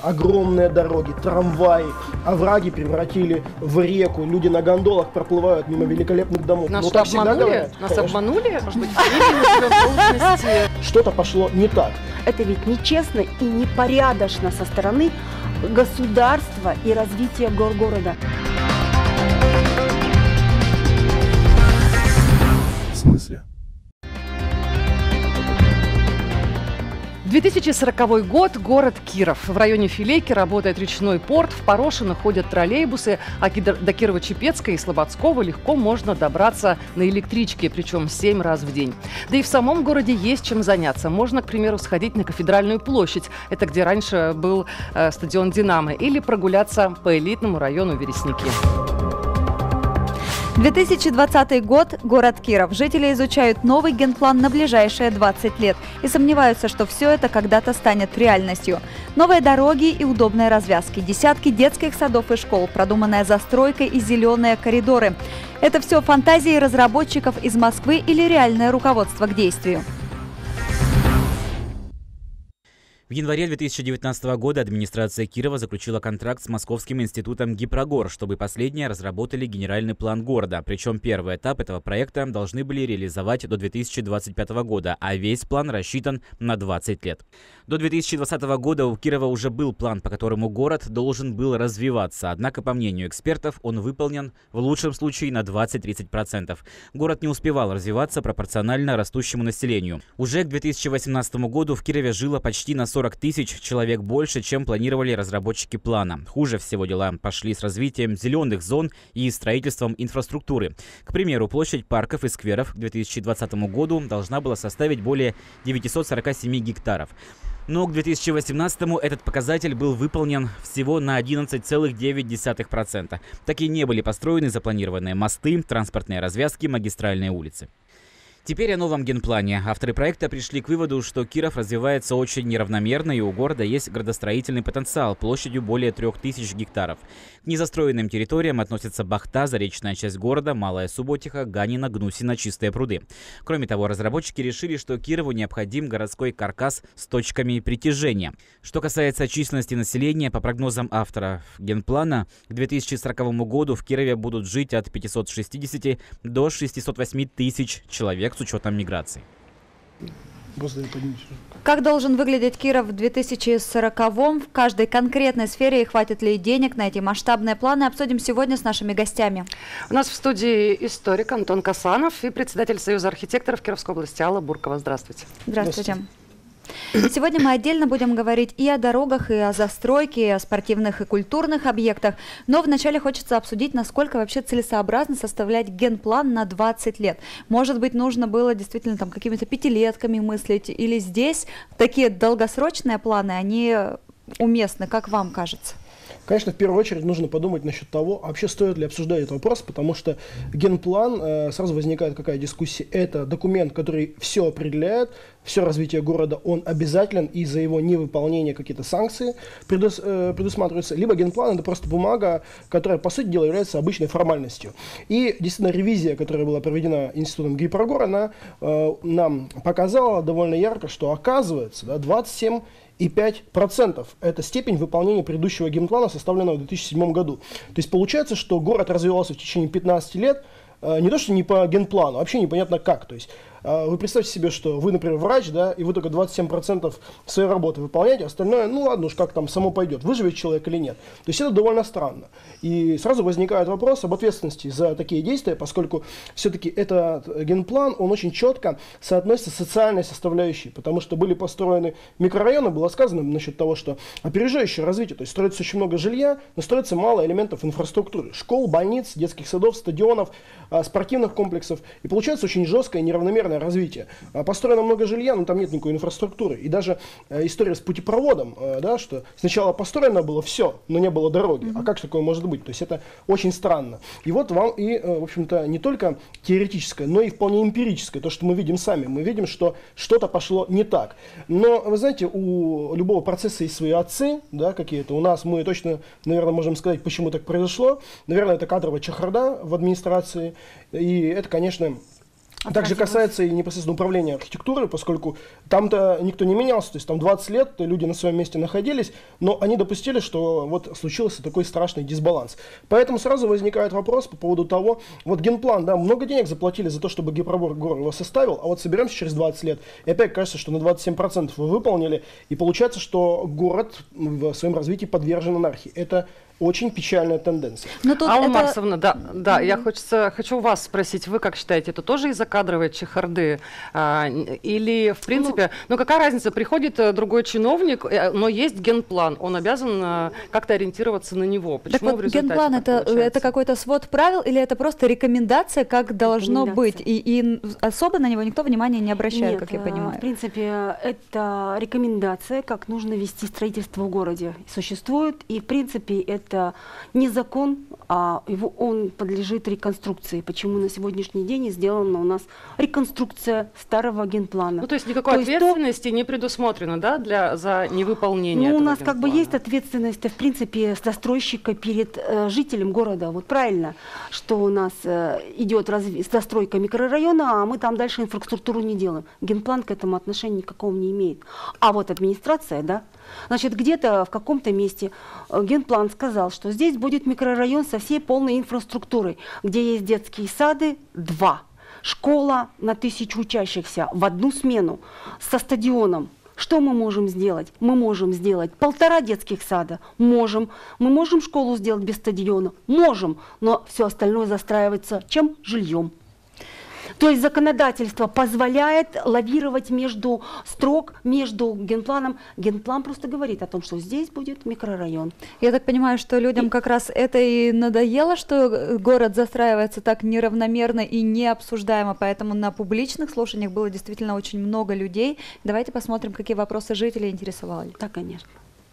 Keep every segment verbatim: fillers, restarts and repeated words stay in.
огромные дороги, трамваи, овраги превратили в реку, люди на гондолах проплывают мимо великолепных домов. Нас ну, так обманули? Нас конечно. обманули? Может быть, что-то пошло не так. Это ведь нечестно и непорядочно со стороны государства и развития города. В смысле? две тысячи сороковой год, город Киров. В районе Филейки работает речной порт, в Порошино ходят троллейбусы, а до Кирово-Чепецка и Слободского легко можно добраться на электричке, причем семь раз в день. Да и в самом городе есть чем заняться. Можно, к примеру, сходить на Кафедральную площадь, это где раньше был э, стадион «Динамо», или прогуляться по элитному району Вересники. две тысячи двадцатый год. Город Киров. Жители изучают новый генплан на ближайшие двадцать лет и сомневаются, что все это когда-то станет реальностью. Новые дороги и удобные развязки, десятки детских садов и школ, продуманная застройка и зеленые коридоры. Это все фантазии разработчиков из Москвы или реальное руководство к действию? В январе две тысячи девятнадцатого года администрация Кирова заключила контракт с Московским институтом Гипрогор, чтобы последние разработали генеральный план города. Причем первый этап этого проекта должны были реализовать до две тысячи двадцать пятого года, а весь план рассчитан на двадцать лет. До две тысячи двадцатого года у Кирова уже был план, по которому город должен был развиваться. Однако, по мнению экспертов, он выполнен в лучшем случае на двадцать-тридцать процентов. Город не успевал развиваться пропорционально растущему населению. Уже к две тысячи восемнадцатому году в Кирове жило почти на сорок тысяч человек больше, чем планировали разработчики плана. Хуже всего дела пошли с развитием зеленых зон и строительством инфраструктуры. К примеру, площадь парков и скверов к две тысячи двадцатому году должна была составить более девятисот сорока семи гектаров. Но к две тысячи восемнадцатому этот показатель был выполнен всего на одиннадцать целых девять десятых процента. Так и не были построены запланированные мосты, транспортные развязки, магистральные улицы. Теперь о новом генплане. Авторы проекта пришли к выводу, что Киров развивается очень неравномерно, и у города есть градостроительный потенциал площадью более трех тысяч гектаров. К незастроенным территориям относятся Бахта, заречная часть города, Малая Субботиха, Ганина, Гнусино, Чистые пруды. Кроме того, разработчики решили, что Кирову необходим городской каркас с точками притяжения. Что касается численности населения, по прогнозам авторов генплана, к две тысячи сороковому году в Кирове будут жить от пятисот шестидесяти до шестисот восьми тысяч человек с учетом миграции. Как должен выглядеть Киров в две тысячи сороковом? В каждой конкретной сфере и хватит ли денег на эти масштабные планы, обсудим сегодня с нашими гостями. У нас в студии историк Антон Касанов и председатель Союза архитекторов Кировской области Алла Буркова. Здравствуйте. Здравствуйте. Сегодня мы отдельно будем говорить и о дорогах, и о застройке, и о спортивных и культурных объектах. Но вначале хочется обсудить, насколько вообще целесообразно составлять генплан на двадцать лет. Может быть, нужно было действительно там какими-то пятилетками мыслить, или здесь такие долгосрочные планы, они уместны, как вам кажется? Конечно, в первую очередь нужно подумать насчет того, вообще стоит ли обсуждать этот вопрос, потому что генплан, э, сразу возникает какая дискуссия, это документ, который все определяет, все развитие города, он обязателен, и за его невыполнение какие-то санкции предус, э, предусматриваются, либо генплан это просто бумага, которая, по сути дела, является обычной формальностью. И действительно ревизия, которая была проведена институтом Гипрогор, она э, нам показала довольно ярко, что оказывается, да, двадцать семь и пять процентов это степень выполнения предыдущего генплана, составленного в две тысячи седьмом году. То есть получается, что город развивался в течение пятнадцати лет, э, не то что не по генплану, вообще непонятно как. То есть э, вы представьте себе, что вы, например, врач, да, и вы только двадцать семь процентов своей работы выполняете, остальное, ну ладно уж, как там само пойдет, выживет человек или нет. То есть это довольно странно. И сразу возникает вопрос об ответственности за такие действия, поскольку все-таки этот генплан, он очень четко соотносится с социальной составляющей, потому что были построены микрорайоны, было сказано насчет того, что опережающее развитие, то есть строится очень много жилья, но строится мало элементов инфраструктуры, школ, больниц, детских садов, стадионов, спортивных комплексов, и получается очень жесткое и неравномерное развитие. Построено много жилья, но там нет никакой инфраструктуры, и даже история с путепроводом, да, что сначала построено было все, но не было дороги, mm-hmm. а как же такое может быть? То есть это очень странно. И вот вам и, в общем-то, не только теоретическое, но и вполне эмпирическое, то, что мы видим сами. Мы видим, что что-то пошло не так. Но, вы знаете, у любого процесса есть свои отцы, да, какие-то. У нас мы точно, наверное, можем сказать, почему так произошло. Наверное, это кадровая чехарда в администрации. И это, конечно, Также касается и непосредственно управления архитектурой, поскольку там-то никто не менялся, то есть там двадцать лет люди на своем месте находились, но они допустили, что вот случился такой страшный дисбаланс. Поэтому сразу возникает вопрос по поводу того, вот генплан, да, много денег заплатили за то, чтобы Гипрогор его составил, а вот соберемся через двадцать лет, и опять кажется, что на двадцать семь процентов вы выполнили, и получается, что город в своем развитии подвержен анархии. Это очень печальная тенденция. Алла это... Марсовна, да, да, mm-hmm. я хочется, хочу вас спросить, вы как считаете, это тоже из-за кадровой чехарды? А, или, в принципе, ну, ну какая разница, приходит другой чиновник, но есть генплан, он обязан а, как-то ориентироваться на него. Почему так вот, в результате генплан это, это какой-то свод правил или это просто рекомендация, как должно быть? И, и особо на него никто внимания не обращает, Нет, как я понимаю. В принципе, это рекомендация, как нужно вести строительство в городе. Существует, и, в принципе, это Это не закон, а его, он подлежит реконструкции. Почему на сегодняшний день сделана у нас реконструкция старого генплана. Ну, то есть никакой то ответственности то... не предусмотрено, да, для, за невыполнение Ну, у нас генплана. как бы есть ответственность, в принципе, застройщика перед э, жителем города. Вот правильно, что у нас э, идет разви... застройка микрорайона, а мы там дальше инфраструктуру не делаем. Генплан к этому отношения никакого не имеет. А вот администрация, да, значит, где-то в каком-то месте генплан сказал, что здесь будет микрорайон со всей полной инфраструктурой, где есть детские сады, два, школа на тысячу учащихся в одну смену со стадионом. Что мы можем сделать? Мы можем сделать полтора детских сада, можем. Мы можем школу сделать без стадиона, можем, но все остальное застраивается чем? Жильем. То есть законодательство позволяет лавировать между строк, между генпланом. Генплан просто говорит о том, что здесь будет микрорайон. Я так понимаю, что людям и... как раз это и надоело, что город застраивается так неравномерно и необсуждаемо, поэтому на публичных слушаниях было действительно очень много людей. Давайте посмотрим, какие вопросы жителей интересовали. Да, конечно.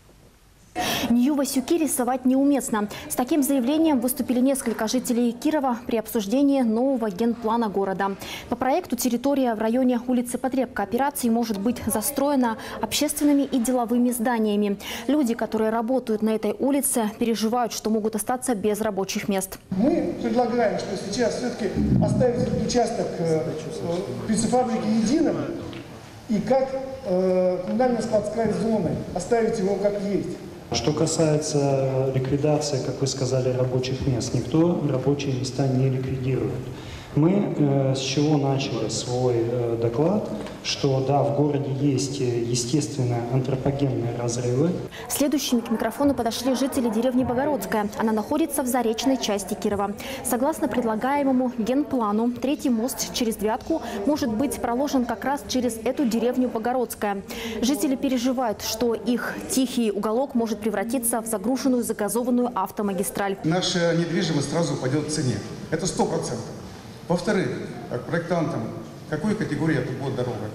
Нью-Васюки рисовать неуместно. С таким заявлением выступили несколько жителей Кирова при обсуждении нового генплана города. По проекту территория в районе улицы Потребкооперации может быть застроена общественными и деловыми зданиями. Люди, которые работают на этой улице, переживают, что могут остаться без рабочих мест. Мы предлагаем, что сейчас все-таки оставить этот участок птицефабрики единым и как э, коммунально-складская зона, оставить его как есть. Что касается ликвидации, как вы сказали, рабочих мест, никто рабочие места не ликвидирует. Мы э, с чего начали свой э, доклад, что да, в городе есть естественные антропогенные разрывы. Следующими к микрофону подошли жители деревни Богородская. Она находится в заречной части Кирова. Согласно предлагаемому генплану, третий мост через Вятку может быть проложен как раз через эту деревню Богородская. Жители переживают, что их тихий уголок может превратиться в загруженную загазованную автомагистраль. Наша недвижимость сразу упадет в цене. Это сто процентов. Во-вторых, как проектантам, какой категории это будет дорога?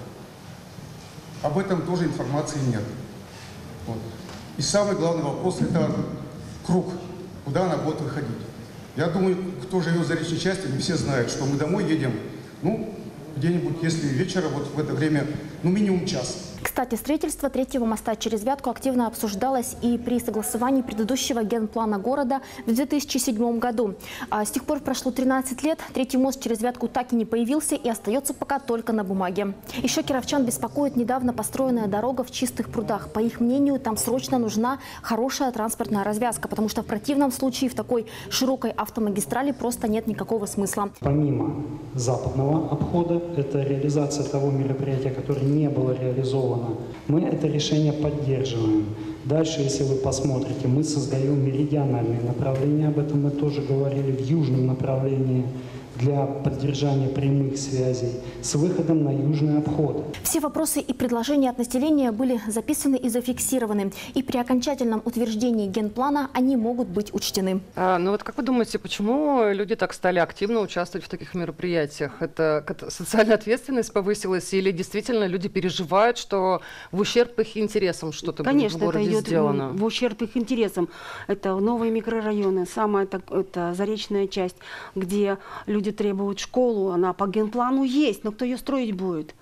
Об этом тоже информации нет. Вот. И самый главный вопрос – это круг, куда она будет выходить. Я думаю, кто живет в заречной части, не все знают, что мы домой едем, ну, где-нибудь, если вечером, вот в это время, ну, минимум час. Кстати, строительство третьего моста через Вятку активно обсуждалось и при согласовании предыдущего генплана города в две тысячи седьмом году. А с тех пор прошло тринадцать лет, третий мост через Вятку так и не появился и остается пока только на бумаге. Еще кировчан беспокоит недавно построенная дорога в Чистых прудах. По их мнению, там срочно нужна хорошая транспортная развязка, потому что в противном случае в такой широкой автомагистрали просто нет никакого смысла. Помимо западного обхода, это реализация того мероприятия, которое не было реализовано, мы это решение поддерживаем. Дальше, если вы посмотрите, мы создаем меридиональные направления, об этом мы тоже говорили, в южном направлении, для поддержания прямых связей с выходом на южный обход. Все вопросы и предложения от населения были записаны и зафиксированы. И при окончательном утверждении генплана они могут быть учтены. А, ну вот как вы думаете, почему люди так стали активно участвовать в таких мероприятиях? Это, это социальная ответственность повысилась или действительно люди переживают, что в ущерб их интересам что-то будет в городе это идет сделано? в ущерб их интересам. Это новые микрорайоны, самая так, это заречная часть, где люди требуют школу, она по генплану есть, но кто ее строить будет?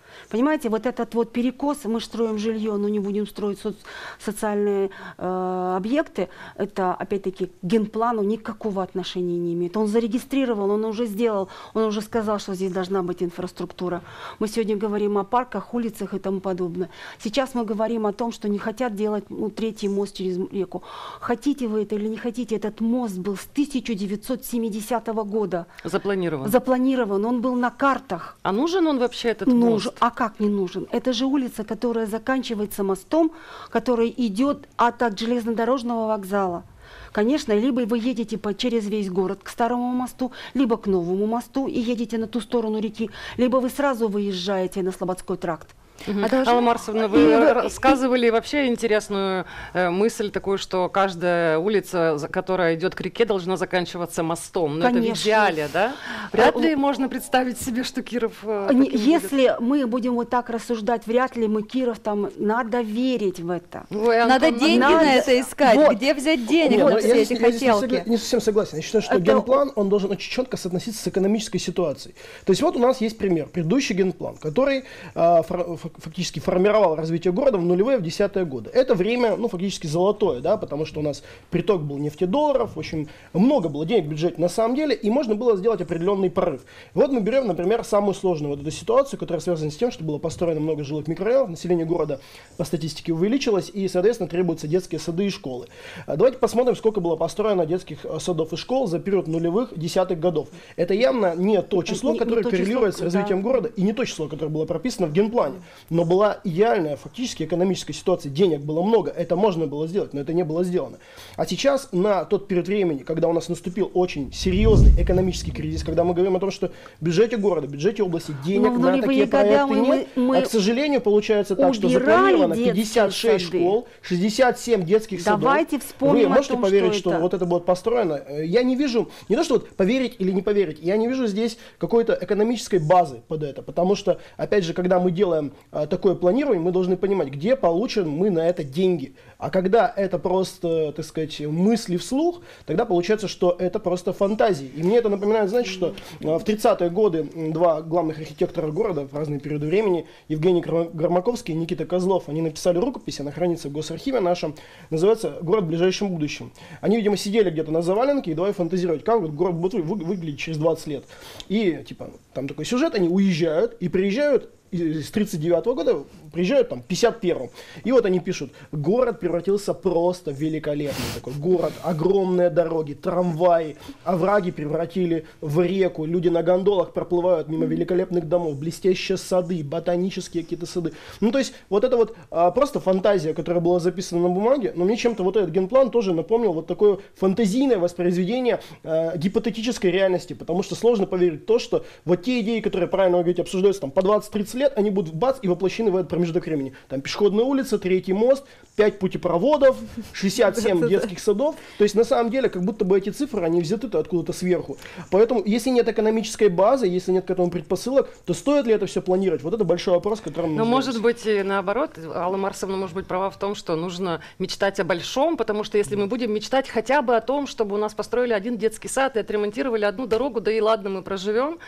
Понимаете, вот этот вот перекос, мы строим жилье, но не будем строить соц социальные э, объекты, это, опять-таки, к генплану никакого отношения не имеет. Он зарегистрировал, он уже сделал, он уже сказал, что здесь должна быть инфраструктура. Мы сегодня говорим о парках, улицах и тому подобное. Сейчас мы говорим о том, что не хотят делать ну, третий мост через реку. Хотите вы это или не хотите, этот мост был с тысяча девятьсот семидесятого года. Запланирован. Запланирован, он был на картах. А нужен он вообще, этот Нужен. мост? А как не нужен? Это же улица, которая заканчивается мостом, который идет от, от железнодорожного вокзала. Конечно, либо вы едете по, через весь город к старому мосту, либо к новому мосту и едете на ту сторону реки, либо вы сразу выезжаете на Слободской тракт. Угу. А должны... Алла Марсовна, вы и... рассказывали вообще интересную э, мысль такую, что каждая улица, которая идет к реке, должна заканчиваться мостом. Но Конечно. Это в идеале, да? Вряд ли а, можно представить себе, что Киров... Э, не, если будет. Мы будем вот так рассуждать, вряд ли мы Киров там... Надо верить в это. Ой, Антон, надо деньги надо... на это искать. Вот. Где взять денег Нет, на все я эти не, хотелки? Я не совсем согласен. Я считаю, что это... генплан, он должен очень четко соотноситься с экономической ситуацией. То есть вот у нас есть пример. Предыдущий генплан, который э, фактически формировал развитие города в нулевые, в десятые годы. Это время, ну, фактически золотое, да, потому что у нас приток был нефтедолларов, очень много было денег в бюджете на самом деле, и можно было сделать определенный прорыв. Вот мы берем, например, самую сложную вот эту ситуацию, которая связана с тем, что было построено много жилых микрорайонов, население города по статистике увеличилось, и, соответственно, требуются детские сады и школы. Давайте посмотрим, сколько было построено детских садов и школ за период нулевых, десятых годов. Это явно не то число, не, которое не коррелирует число, с развитием да. города, и не то число, которое было прописано в генплане, но была идеальная фактически экономическая ситуация, денег было много, это можно было сделать, но это не было сделано. А сейчас на тот период времени, когда у нас наступил очень серьезный экономический кризис, когда мы говорим о том, что в бюджете города, в бюджете области денег на такие проекты мы, нет, мы, а, к сожалению, получается так, что запланировано пятьдесят шесть сады. Школ, шестьдесят семь детских Давайте садов. Вспомним Вы можете том, поверить, что, что это... вот это будет построено? Я не вижу, не то, что вот поверить или не поверить, я не вижу здесь какой-то экономической базы под это, потому что, опять же, когда мы делаем а, такое планирование, мы должны понимать, где получим мы на это деньги. А когда это просто, так сказать, мысли вслух, тогда получается, что это просто фантазии. И мне это напоминает, знаете, что в тридцатые годы два главных архитектора города в разные периоды времени, Евгений Громаковский и Никита Козлов, они написали рукопись, она хранится в Госархиве нашем, называется «Город в ближайшем будущем». Они, видимо, сидели где-то на заваленке и давай фантазировать, как город будет выглядеть через двадцать лет. И, типа, там такой сюжет, они уезжают и приезжают, с тридцать девятого года приезжают там пятьдесят первым. И вот они пишут: город превратился просто в великолепный такой город, огромные дороги, трамваи, овраги превратили в реку, люди на гондолах проплывают мимо великолепных домов, блестящие сады, ботанические какие-то сады. Ну то есть вот это вот а, просто фантазия, которая была записана на бумаге, но мне чем-то вот этот генплан тоже напомнил вот такое фантазийное воспроизведение а, гипотетической реальности, потому что сложно поверить в то, что вот те идеи, которые, правильно вы говорите, обсуждаются там по двадцать-тридцать лет, они будут бац и воплощены в этот промежуток времени. Там пешеходная улица, третий мост, пять путепроводов, шестьдесят семь детских садов. То есть на самом деле как будто бы эти цифры, они взяты-то откуда-то сверху. Поэтому если нет экономической базы, если нет к этому предпосылок, то стоит ли это все планировать? Вот это большой вопрос, которым нужно... Но может быть и наоборот, Алла Марсовна может быть права в том, что нужно мечтать о большом, потому что если мы будем мечтать хотя бы о том, чтобы у нас построили один детский сад и отремонтировали одну дорогу, да и ладно, мы проживем,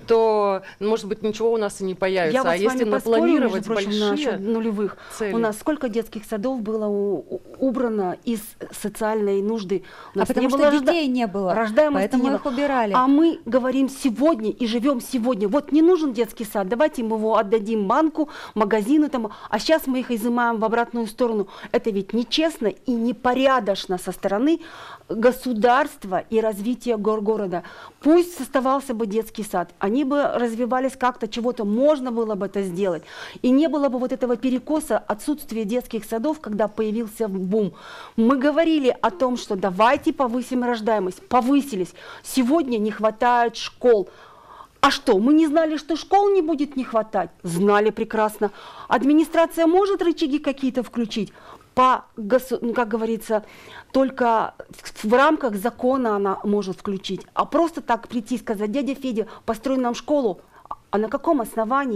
то может быть ничего у нас и не появится. Я а если напланировать большие нулевых, цели. У нас сколько детских садов было у, убрано из социальной нужды? У нас а потому не что было детей рожда... не было, рождаемости поэтому не их убирали. А мы говорим сегодня и живем сегодня. Вот не нужен детский сад, давайте мы его отдадим банку, магазину, там, а сейчас мы их изымаем в обратную сторону. Это ведь нечестно и непорядочно со стороны государства и развития гор города. Пусть оставался бы детский сад, они бы развивались как-то, чего-то можно было бы это сделать. И не было бы вот этого перекоса, отсутствия детских садов, когда появился бум. Мы говорили о том, что давайте повысим рождаемость. Повысились. Сегодня не хватает школ. А что, мы не знали, что школ не будет не хватать? Знали прекрасно. Администрация может рычаги какие-то включить? По, как говорится, только в рамках закона она может включить. А просто так прийти и сказать: дядя Федя, построй нам школу. А на каком основании?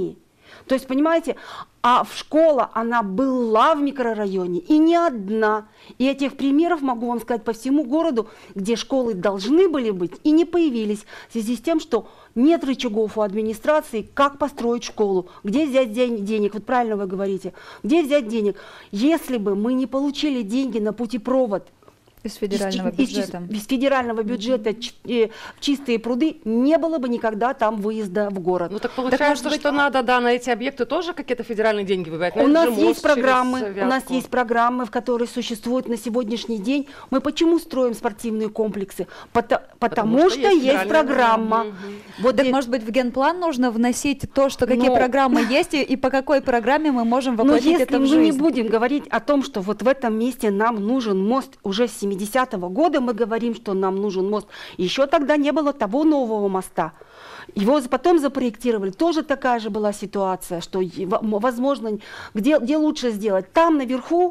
То есть, понимаете, а в школа, она была в микрорайоне, и не одна. И этих примеров могу вам сказать по всему городу, где школы должны были быть и не появились, в связи с тем, что нет рычагов у администрации, как построить школу, где взять день, денег, вот правильно вы говорите, где взять денег. Если бы мы не получили деньги на путепровод, Из федерального из, бюджета. Из, из федерального бюджета mm-hmm. в чистые пруды, не было бы никогда там выезда в город. Ну так получается, так, быть... что надо, да, на эти объекты тоже какие-то федеральные деньги выбивать. У нас есть программы, у нас есть программы, в которые существуют на сегодняшний день. Мы почему строим спортивные комплексы? Потому, потому, потому что, что есть, есть программа. Mm-hmm. Вот так, и... может быть, в генплан нужно вносить то, что какие Но... программы есть, и, и по какой программе мы можем воплотить это в жизнь? Но если мы не будем говорить о том, что вот в этом месте нам нужен мост уже с семидесятого года, мы говорим, что нам нужен мост. Еще тогда не было того нового моста. Его потом запроектировали. Тоже такая же была ситуация, что, возможно, где, где лучше сделать? Там наверху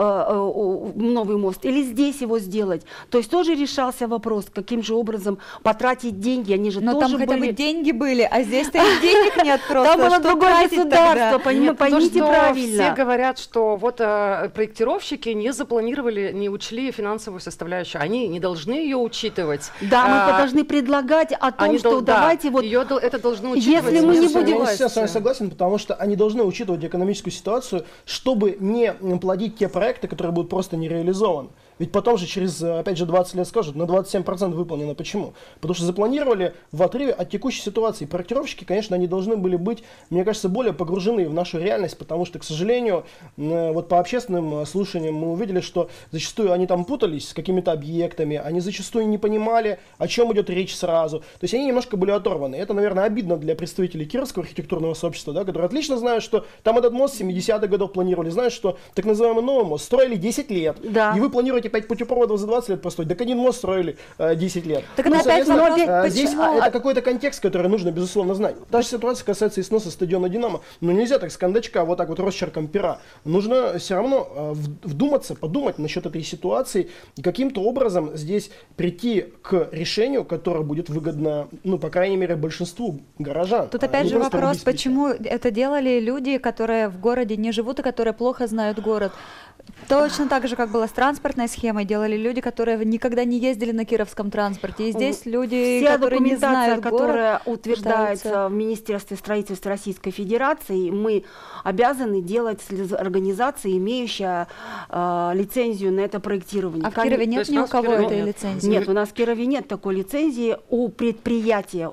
новый мост или здесь его сделать. То есть тоже решался вопрос, каким же образом потратить деньги. Они же Но тоже там хотя были... бы деньги были, а здесь-то и денег нет просто. Там было другое государство, поймите правильно. Все говорят, что вот проектировщики не запланировали, не учли финансовую составляющую. Они не должны ее учитывать. Да, мы должны предлагать о том, что давайте вот... Это должно учитывать. Если мы не будем... Я с вами согласен, потому что они должны учитывать экономическую ситуацию, чтобы не плодить те проекты, которые будут просто не реализованы. Ведь потом же через, опять же, двадцать лет скажут, на двадцать семь процентов выполнено. Почему? Потому что запланировали в отрыве от текущей ситуации. Проектировщики, конечно, они должны были быть, мне кажется, более погружены в нашу реальность, потому что, к сожалению, вот по общественным слушаниям мы увидели, что зачастую они там путались с какими-то объектами, они зачастую не понимали, о чем идет речь сразу. То есть они немножко были оторваны. Это, наверное, обидно для представителей Кировского архитектурного сообщества, да, которые отлично знают, что там этот мост с семидесятых годов планировали, знают, что так называемый новый мост строили десять лет, да. И вы планируете пять путепроводов за двадцать лет построить, так один мост строили э, десять лет. Так ну, опять вопрос, э, здесь а, это какой-то контекст, который нужно, безусловно, знать. Та же ситуация касается и сноса стадиона «Динамо». Но нельзя так с кондачка, вот так вот росчерком пера. Нужно все равно э, вдуматься, подумать насчет этой ситуации и каким-то образом здесь прийти к решению, которое будет выгодно, ну, по крайней мере, большинству горожан. Тут опять же вопрос, почему это делали люди, которые в городе не живут и которые плохо знают город. Точно так же, как было с транспортной схемой, делали люди, которые никогда не ездили на кировском транспорте. И здесь люди, Вся которые не знают город, которая утверждается пытаются... в Министерстве строительства Российской Федерации, мы обязаны делать организации, имеющие э, лицензию на это проектирование. А в Кирове нет ни у кого этой лицензии? Нет, у нас в Кирове нет такой лицензии. У предприятия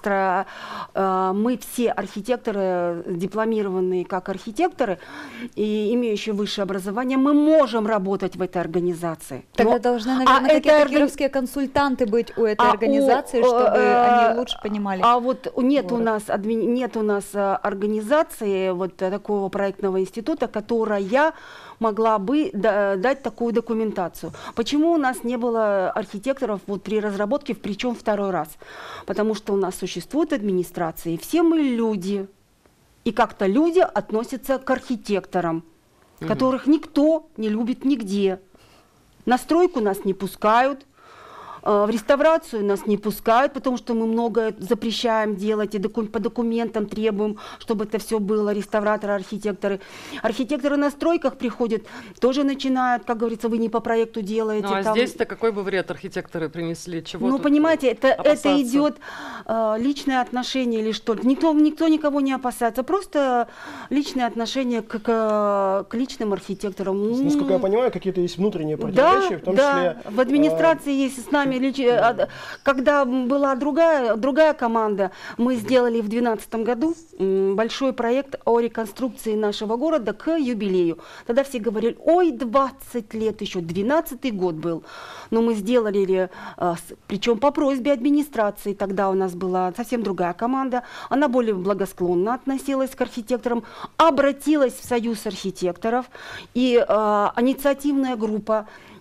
э, мы все архитекторы, дипломированные как архитекторы и имеющие высшее образование, мы можем работать в этой организации. Тогда Но, должны, наверное, а какие-то это... кировские консультанты быть у этой а организации, у, чтобы э, они лучше понимали. А вот нет город. у нас адми... нет у нас организации вот такого проектного института, которая могла бы дать такую документацию. Почему у нас не было архитекторов вот при разработке, причем второй раз? Потому что у нас существует администрация, и все мы люди, и как-то люди относятся к архитекторам, угу. которых никто не любит нигде. На стройку нас не пускают, в реставрацию нас не пускают, потому что мы многое запрещаем делать и доку по документам требуем, чтобы это все было, реставраторы, архитекторы. Архитекторы на стройках приходят, тоже начинают, как говорится, вы не по проекту делаете. Ну а там... здесь-то какой бы вред архитекторы принесли? Чего ну понимаете, это, это идет э, личное отношение или что? Никто, никто никого не опасается, просто личное отношение к, к, к личным архитекторам. Насколько я понимаю, какие-то есть внутренние противоречия, да, в том да. числе... В администрации э, есть с нами. Когда была другая, другая команда, мы сделали в две тысячи двенадцатом году большой проект о реконструкции нашего города к юбилею. Тогда все говорили, ой, двадцать лет еще, двенадцатый год был. Но мы сделали, причем по просьбе администрации, тогда у нас была совсем другая команда, она более благосклонно относилась к архитекторам, обратилась в Союз архитекторов, и э, инициативная группа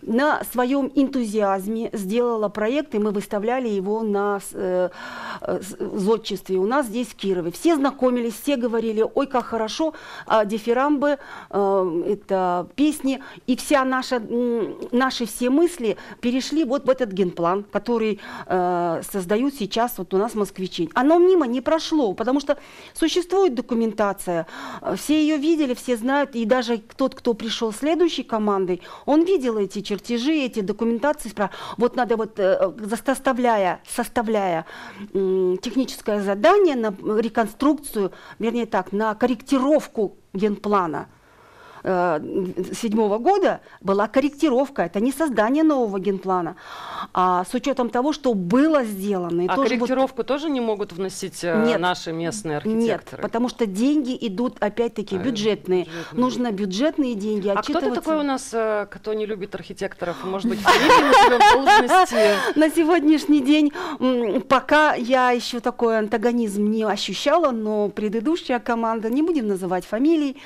на своем энтузиазме сделала проект, и мы выставляли его на э, зодчестве у нас здесь в Кирове. Все знакомились, все говорили: ой, как хорошо, э, дифирамбы, э, это песни, и вся наша, э, наши все мысли перешли вот в этот генплан, который э, создают сейчас вот у нас москвичи. Оно мимо не прошло, потому что существует документация, все ее видели, все знают, и даже тот, кто пришел следующей командой, он видел эти чертежи, эти документации. Вот надо вот, э, составляя, составляя э, техническое задание на реконструкцию, вернее так, на корректировку генплана седьмого года была корректировка, это не создание нового генплана, а с учетом того, что было сделано. И а тоже корректировку вот... тоже не могут вносить Нет. наши местные архитекторы? Нет, потому что деньги идут опять-таки а, бюджетные. бюджетные. Нужно бюджетные деньги. А кто-то такой у нас, кто не любит архитекторов? Может быть, должности? На сегодняшний день пока я еще такой антагонизм не ощущала, но предыдущая команда, не будем называть фамилий,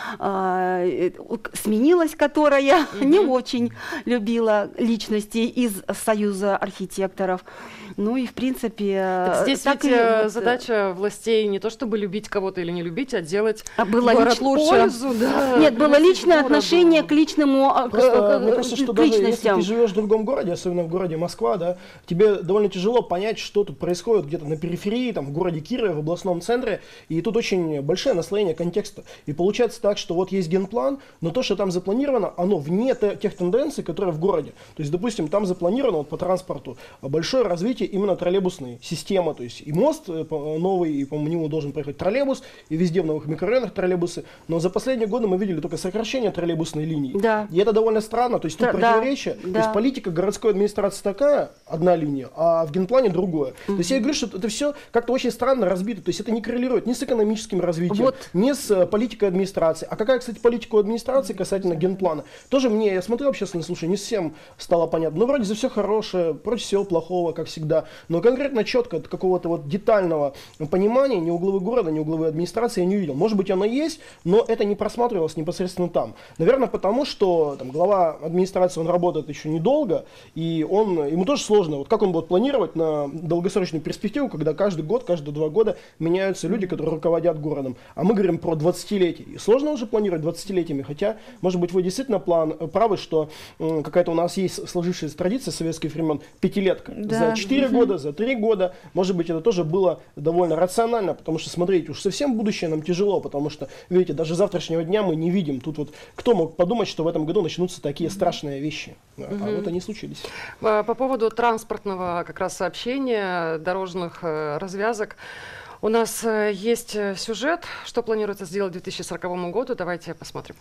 сменилась, которая mm-hmm. не очень любила личности из Союза архитекторов. Ну и в принципе... Так здесь так ведь и, вот, задача властей не то чтобы любить кого-то или не любить, а делать а было город лич... лучше. Пользу, да. Нет, было личное городу. Отношение к личному, Просто, к, мне кажется, что к даже личностям. если ты живешь в другом городе, особенно в городе Москва, да, тебе довольно тяжело понять, что тут происходит где-то на периферии, там, в городе Кирове, в областном центре, и тут очень большое наслоение контекста. И получается так, что вот есть генплан, но то, что там запланировано, оно вне тех тенденций, которые в городе. То есть, допустим, там запланировано вот по транспорту большое развитие именно троллейбусной системы. То есть и мост новый, и по нему должен проехать троллейбус, и везде в новых микрорайонах троллейбусы. Но за последние годы мы видели только сокращение троллейбусной линии. Да. И это довольно странно. То есть тут да, противоречие. Да. То есть политика городской администрации такая, одна линия, а в генплане другое. Mm-hmm. То есть я говорю, что это все как-то очень странно разбито. То есть это не коррелирует ни с экономическим развитием, вот. ни с политикой администрации. А какая, кстати, политика администрации касательно генплана? Тоже мне, я смотрел общественные слушания, не всем стало понятно. Ну, вроде за все хорошее, против всего плохого, как всегда. Но конкретно четко какого-то вот детального понимания ни у главы города, ни у главы администрации я не увидел. Может быть, оно есть, но это не просматривалось непосредственно там. Наверное, потому что там, глава администрации, он работает еще недолго, и он, ему тоже сложно. Вот как он будет планировать на долгосрочную перспективу, когда каждый год, каждые два года меняются люди, которые руководят городом. А мы говорим про двадцатилетие. И сложно уже планировать двадцатилетиями. Хотя, может быть, вы действительно план, правы, что м, какая-то у нас есть сложившаяся традиция советских времен, пятилетка. Да. За четыре года, за три года. Может быть, это тоже было довольно рационально, потому что, смотрите, уж совсем будущее нам тяжело, потому что, видите, даже завтрашнего дня мы не видим. Тут вот кто мог подумать, что в этом году начнутся такие страшные вещи. А, угу. а вот они случились. По поводу транспортного как раз сообщения, дорожных развязок. У нас есть сюжет, что планируется сделать к две тысячи сороковому году. Давайте посмотрим.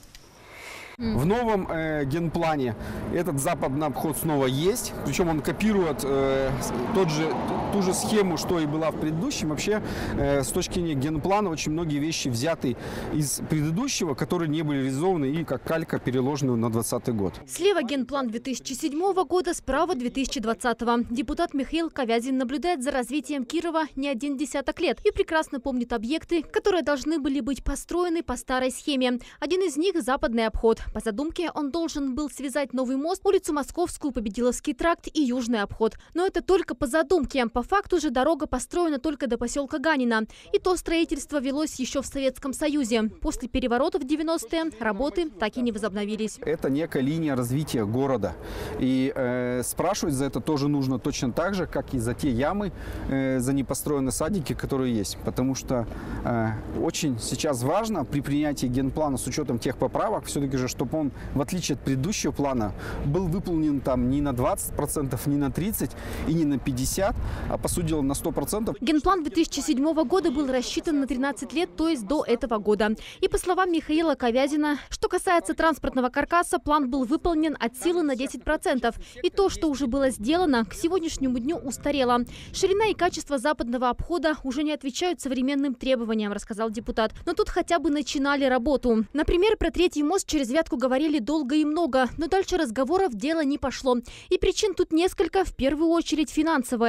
В новом э, генплане этот западный обход снова есть, причем он копирует э, тот же, ту же схему, что и была в предыдущем. Вообще, э, с точки зрения генплана, очень многие вещи взяты из предыдущего, которые не были реализованы и как калька переложены на двадцатый год. Слева генплан две тысячи седьмого года, справа две тысячи двадцатого. Депутат Михаил Ковязин наблюдает за развитием Кирова не один десяток лет и прекрасно помнит объекты, которые должны были быть построены по старой схеме. Один из них – западный обход. По задумке он должен был связать новый мост, улицу Московскую, Победиловский тракт и Южный обход. Но это только по задумке. По факту же дорога построена только до поселка Ганина. И то строительство велось еще в Советском Союзе. После переворота в девяностые работы так и не возобновились. Это некая линия развития города. И э, спрашивать за это тоже нужно точно так же, как и за те ямы, э, за непостроенные садики, которые есть. Потому что э, очень сейчас важно при принятии генплана с учетом тех поправок, все-таки же, чтобы он, в отличие от предыдущего плана, был выполнен там не на двадцать процентов, не на тридцать процентов и не на пятьдесят процентов, а по сути дела на сто процентов. Генплан две тысячи седьмого года был рассчитан на тринадцать лет, то есть до этого года. И по словам Михаила Ковязина, что касается транспортного каркаса, план был выполнен от силы на десять процентов. И то, что уже было сделано, к сегодняшнему дню устарело. Ширина и качество западного обхода уже не отвечают современным требованиям, рассказал депутат. Но тут хотя бы начинали работу. Например, про третий мост через Вятку говорили долго и много, но дальше разговоров дело не пошло. И причин тут несколько, в первую очередь финансовая. Переуправление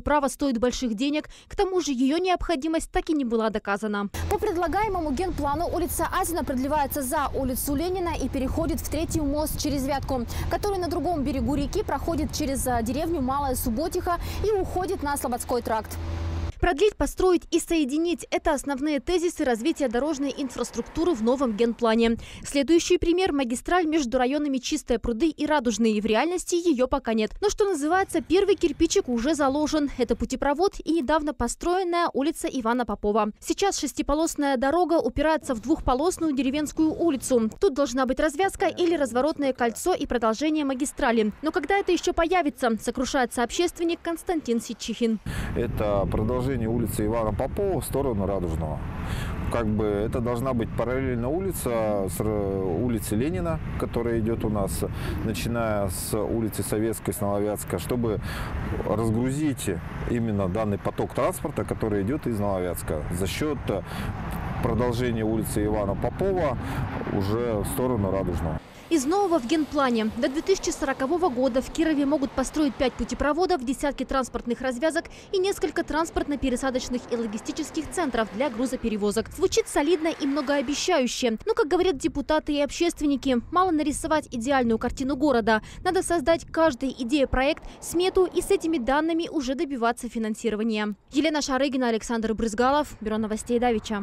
управа стоит больших денег. К тому же ее необходимость так и не была доказана. По предлагаемому генплану улица Азина продлевается за улицу Ленина и переходит в третий мост через Вятку, который на другом берегу реки проходит через деревню Малая Субботиха и уходит на Слободской тракт. Продлить, построить и соединить – это основные тезисы развития дорожной инфраструктуры в новом генплане. Следующий пример – магистраль между районами Чистые пруды и Радужные. В реальности ее пока нет. Но, что называется, первый кирпичик уже заложен. Это путепровод и недавно построенная улица Ивана Попова. Сейчас шестиполосная дорога упирается в двухполосную деревенскую улицу. Тут должна быть развязка или разворотное кольцо и продолжение магистрали. Но когда это еще появится, сокрушается общественник Константин Сичихин. Это продолжение улицы Ивана Попова в сторону Радужного. Как бы это должна быть параллельно улица с улицы Ленина, которая идет у нас, начиная с улицы Советской, с Нововятска, чтобы разгрузить именно данный поток транспорта, который идет из Нововятска за счет продолжения улицы Ивана Попова уже в сторону Радужного. Из нового в генплане. До две тысячи сорокового года в Кирове могут построить пять путепроводов, десятки транспортных развязок и несколько транспортно-пересадочных и логистических центров для грузоперевозок. Звучит солидно и многообещающе. Но, как говорят депутаты и общественники, мало нарисовать идеальную картину города. Надо создать каждой идее проект, смету и с этими данными уже добиваться финансирования. Елена Шарыгина, Александр Брызгалов, Бюро новостей Давича.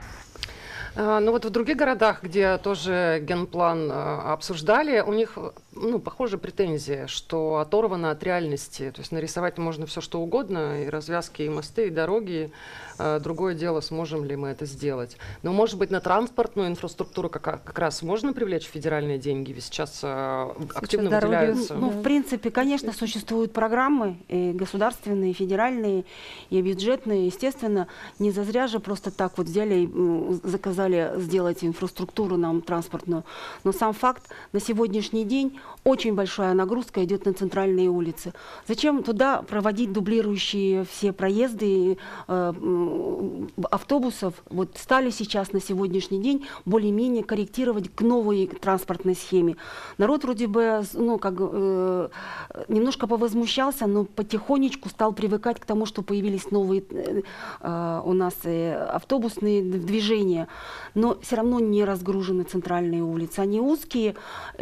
Ну вот в других городах, где тоже генплан обсуждали, у них, ну, похожие претензии, что оторвано от реальности. То есть нарисовать можно все что угодно, и развязки, и мосты, и дороги. Другое дело, сможем ли мы это сделать. Но, может быть, на транспортную инфраструктуру как, как раз можно привлечь федеральные деньги? Ведь сейчас, сейчас активно выделяются. Ну, в принципе, конечно, существуют программы и государственные, и федеральные, и бюджетные. Естественно, не зазря же просто так вот взяли и заказали сделать инфраструктуру нам транспортную. Но сам факт, на сегодняшний день очень большая нагрузка идет на центральные улицы. Зачем туда проводить дублирующие все проезды э, автобусов? Вот стали сейчас на сегодняшний день более-менее корректировать к новой транспортной схеме. Народ вроде бы, ну, как, э, немножко повозмущался, но потихонечку стал привыкать к тому, что появились новые э, у нас э, автобусные движения. Но все равно не разгружены центральные улицы. Они узкие,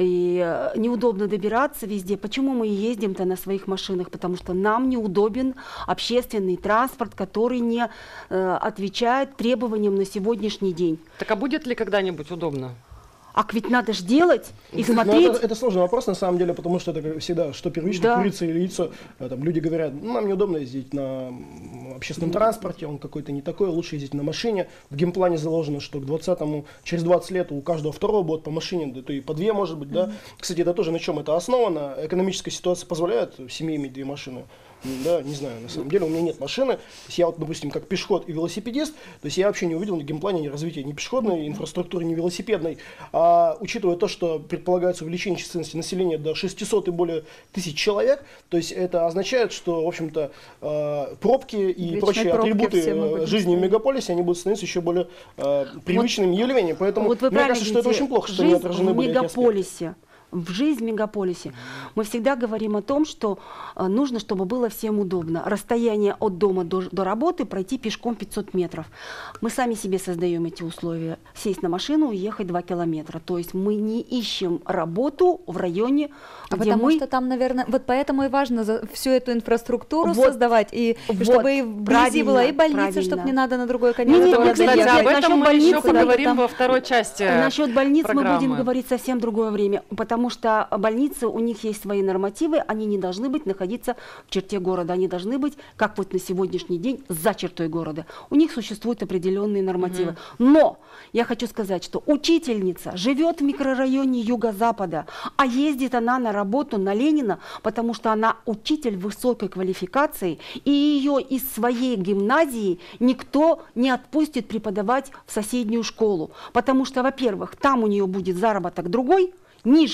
и неудобно добираться везде. Почему мы ездим-то на своих машинах? Потому что нам неудобен общественный транспорт, который не э, отвечает требованиям на сегодняшний день. Так а будет ли когда-нибудь удобно? А ведь надо же делать и Но смотреть. Это, это сложный вопрос на самом деле, потому что это как всегда, что первично, Да. курица или яйцо. Там люди говорят, ну, нам неудобно ездить на общественном транспорте, он какой-то не такой, лучше ездить на машине. В геймплане заложено, что к двадцатому, через двадцать лет у каждого второго будет по машине, да, то и по две может быть, да. Кстати, это тоже на чем это основано. Экономическая ситуация позволяет в семье иметь две машины. Да, не знаю, на самом деле у меня нет машины. То есть я вот, допустим, как пешеход и велосипедист, то есть я вообще не увидел на геймплане ни развития ни пешеходной инфраструктуры, ни велосипедной. А учитывая то, что предполагается увеличение численности населения до шестисот и более тысяч человек, то есть это означает, что, в общем-то, э, пробки и Вечные прочие пробки атрибуты жизни в мегаполисе, они будут становиться еще более э, привычными вот, явлением. Поэтому вот вы мне кажется, что это очень плохо, что не отражены были эти аспекты. В мегаполисе. В жизнь в мегаполисе мы всегда говорим о том, что э, нужно, чтобы было всем удобно. Расстояние от дома до, до работы пройти пешком пятьсот метров. Мы сами себе создаем эти условия. Сесть на машину и ехать два километра. То есть мы не ищем работу в районе, а где потому мы... что там, наверное, вот поэтому и важно за всю эту инфраструктуру вот, создавать, и вот, чтобы и вблизи была и больница, чтобы не надо на другой конец. Не, не, вот, кстати, об этом мы еще поговорим там, во второй части Насчет больниц программы. Мы будем говорить совсем другое время, потому что больницы, у них есть свои нормативы, они не должны быть находиться в черте города, они должны быть, как вот на сегодняшний день, за чертой города. У них существуют определенные нормативы. Mm-hmm. Но я хочу сказать, что учительница живет в микрорайоне Юго-Запада, а ездит она на работу на Ленина, потому что она учитель высокой квалификации, и ее из своей гимназии никто не отпустит преподавать в соседнюю школу. Потому что, во-первых, там у нее будет заработок другой, ниже,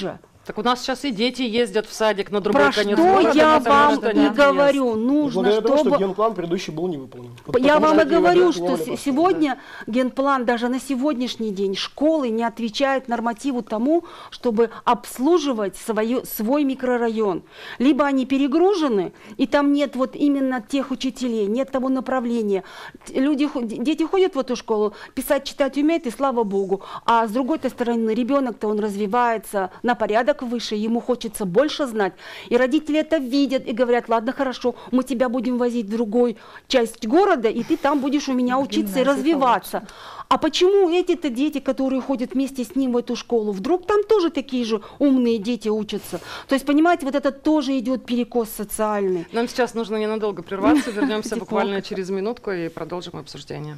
Так у нас сейчас и дети ездят в садик на другой Про конец что города. я потому вам что и нет говорю, мест. нужно, Благодаря тому, чтобы... что генплан предыдущий был не выполнен. Вот Я потому вам и такие говорю, вопросы не что были с- поставлены. сегодня генплан даже на сегодняшний день школы не отвечают нормативу тому, чтобы обслуживать свою, свой микрорайон. Либо они перегружены, и там нет вот именно тех учителей, нет того направления. Люди, хо- дети ходят в эту школу, писать, читать умеют, и слава богу. А с другой стороны, ребенок-то он развивается на порядок выше, ему хочется больше знать. И родители это видят и говорят: ладно, хорошо, мы тебя будем возить в другую часть города, и ты там будешь у меня учиться и развиваться. А почему эти-то дети, которые ходят вместе с ним в эту школу, вдруг там тоже такие же умные дети учатся? То есть, понимаете, вот это тоже идет перекос социальный. Нам сейчас нужно ненадолго прерваться, вернемся Тихо. буквально через минутку и продолжим обсуждение.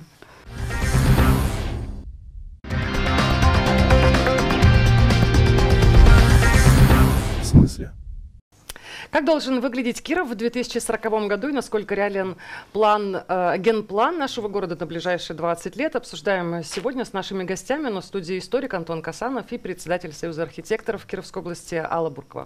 В смысле? Как должен выглядеть Киров в две тысячи сороковом году и насколько реален план, э, генплан нашего города на ближайшие двадцать лет, обсуждаем сегодня с нашими гостями. На студии историк Антон Касанов и председатель Союза архитекторов Кировской области Алла Буркова.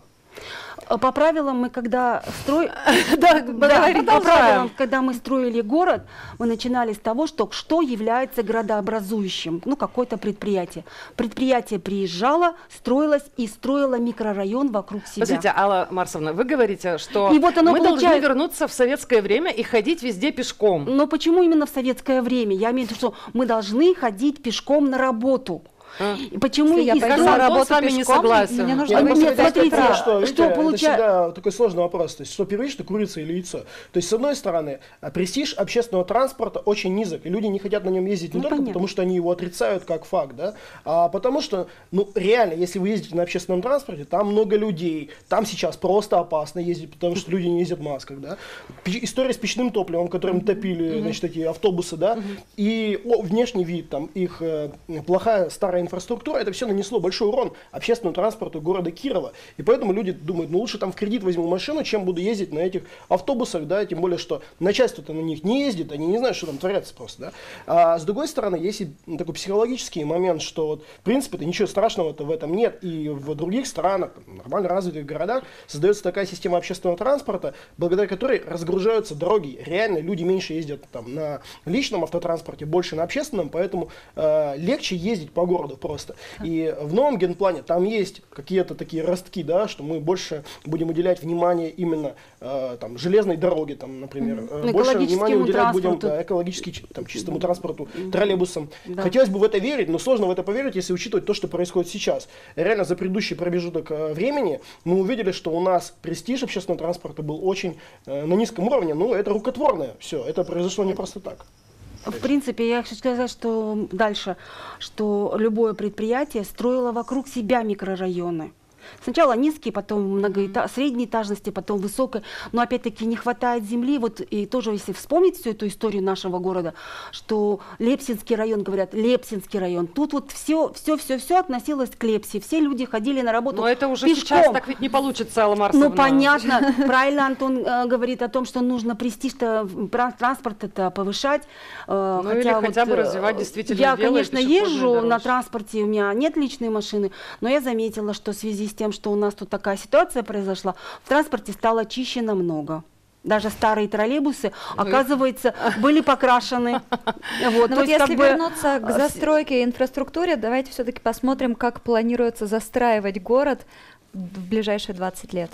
По правилам мы когда строили, Да, по продолжаем. правилам, когда мы строили город, мы начинали с того, что что является градообразующим, ну какое-то предприятие. Предприятие приезжало, строилось и строило микрорайон вокруг себя. Смотрите, Алла Марсовна, вы говорите, что И вот оно мы должны получает- вернуться в советское время и ходить везде пешком. Но почему именно в советское время? Я имею в виду, что мы должны ходить пешком на работу. А. И почему Если я и пойду строим- на Антон работу с вами не пешком, согласен. мне нужно Нет, будет нет, сдать смотрите, права. что, видите, что это получа- всегда такой сложный вопрос. То есть, что первично, курица или яйцо? То есть, с одной стороны, а, престиж общественного транспорта очень низок, и люди не хотят на нем ездить не Ну, только понятно. потому, что они его отрицают как факт, да, а потому что, ну, реально, если вы ездите на общественном транспорте, там много людей, там сейчас просто опасно ездить, потому что люди не ездят в масках, да. Пи- История с печным топливом, которым топили, значит, эти автобусы, да, и о, внешний вид, там, их э, плохая старая инфраструктура, это все нанесло большой урон общественному транспорту города Кирова. И поэтому люди думают, ну лучше там в кредит возьму машину, чем буду ездить на этих автобусах, да, тем более, что начальство-то на них не ездит, они не знают, что там творится просто, да. А с другой стороны, есть и такой психологический момент, что вот, в принципе-то ничего страшного-то в этом нет, и в других странах, там, нормально развитых городах создается такая система общественного транспорта, благодаря которой разгружаются дороги. Реально люди меньше ездят там на личном автотранспорте, больше на общественном, поэтому э, легче ездить по городу просто. И в новом генплане там есть какие-то такие ростки, да, что мы больше будем уделять внимание именно э, там, железной дороге, там, например. Мгм. Э, больше Экологическому внимания уделять будем транспорту. да, экологически чи- там, чистому транспорту, Мгм. троллейбусам. Да. Хотелось бы в это верить, но сложно в это поверить, если учитывать то, что происходит сейчас. Реально за предыдущий промежуток э, времени мы увидели, что у нас престиж общественного транспорта был очень э, на низком уровне. Ну, это рукотворное все. Это произошло не просто так. В принципе, я хочу сказать, что дальше, что любое предприятие строило вокруг себя микрорайоны. Сначала низкие, потом многоэтаж, средней этажности, потом высокой. Но опять-таки не хватает земли. Вот и тоже, если вспомнить всю эту историю нашего города, что Лепсинский район, говорят, Лепсинский район. Тут вот все, все, все, все относилось к Лепси. Все люди ходили на работу Но это уже пешком. сейчас так ведь не получится, Алла Марсовна. Ну, понятно. Правильно Антон э, говорит о том, что нужно престиж-то, тра- транспорт это повышать. Э, Ну, или хотя бы э, развивать действительно Я, белые конечно, пешеходные езжу на дорожки. транспорте, у меня нет личной машины, но я заметила, что в связи с тем, что у нас тут такая ситуация произошла, в транспорте стало чище намного. Даже старые троллейбусы, оказывается, были покрашены. Вот, Но то вот есть, если как бы, вернуться к э, застройке и инфраструктуре, давайте все-таки посмотрим, как планируется застраивать город в ближайшие двадцать лет.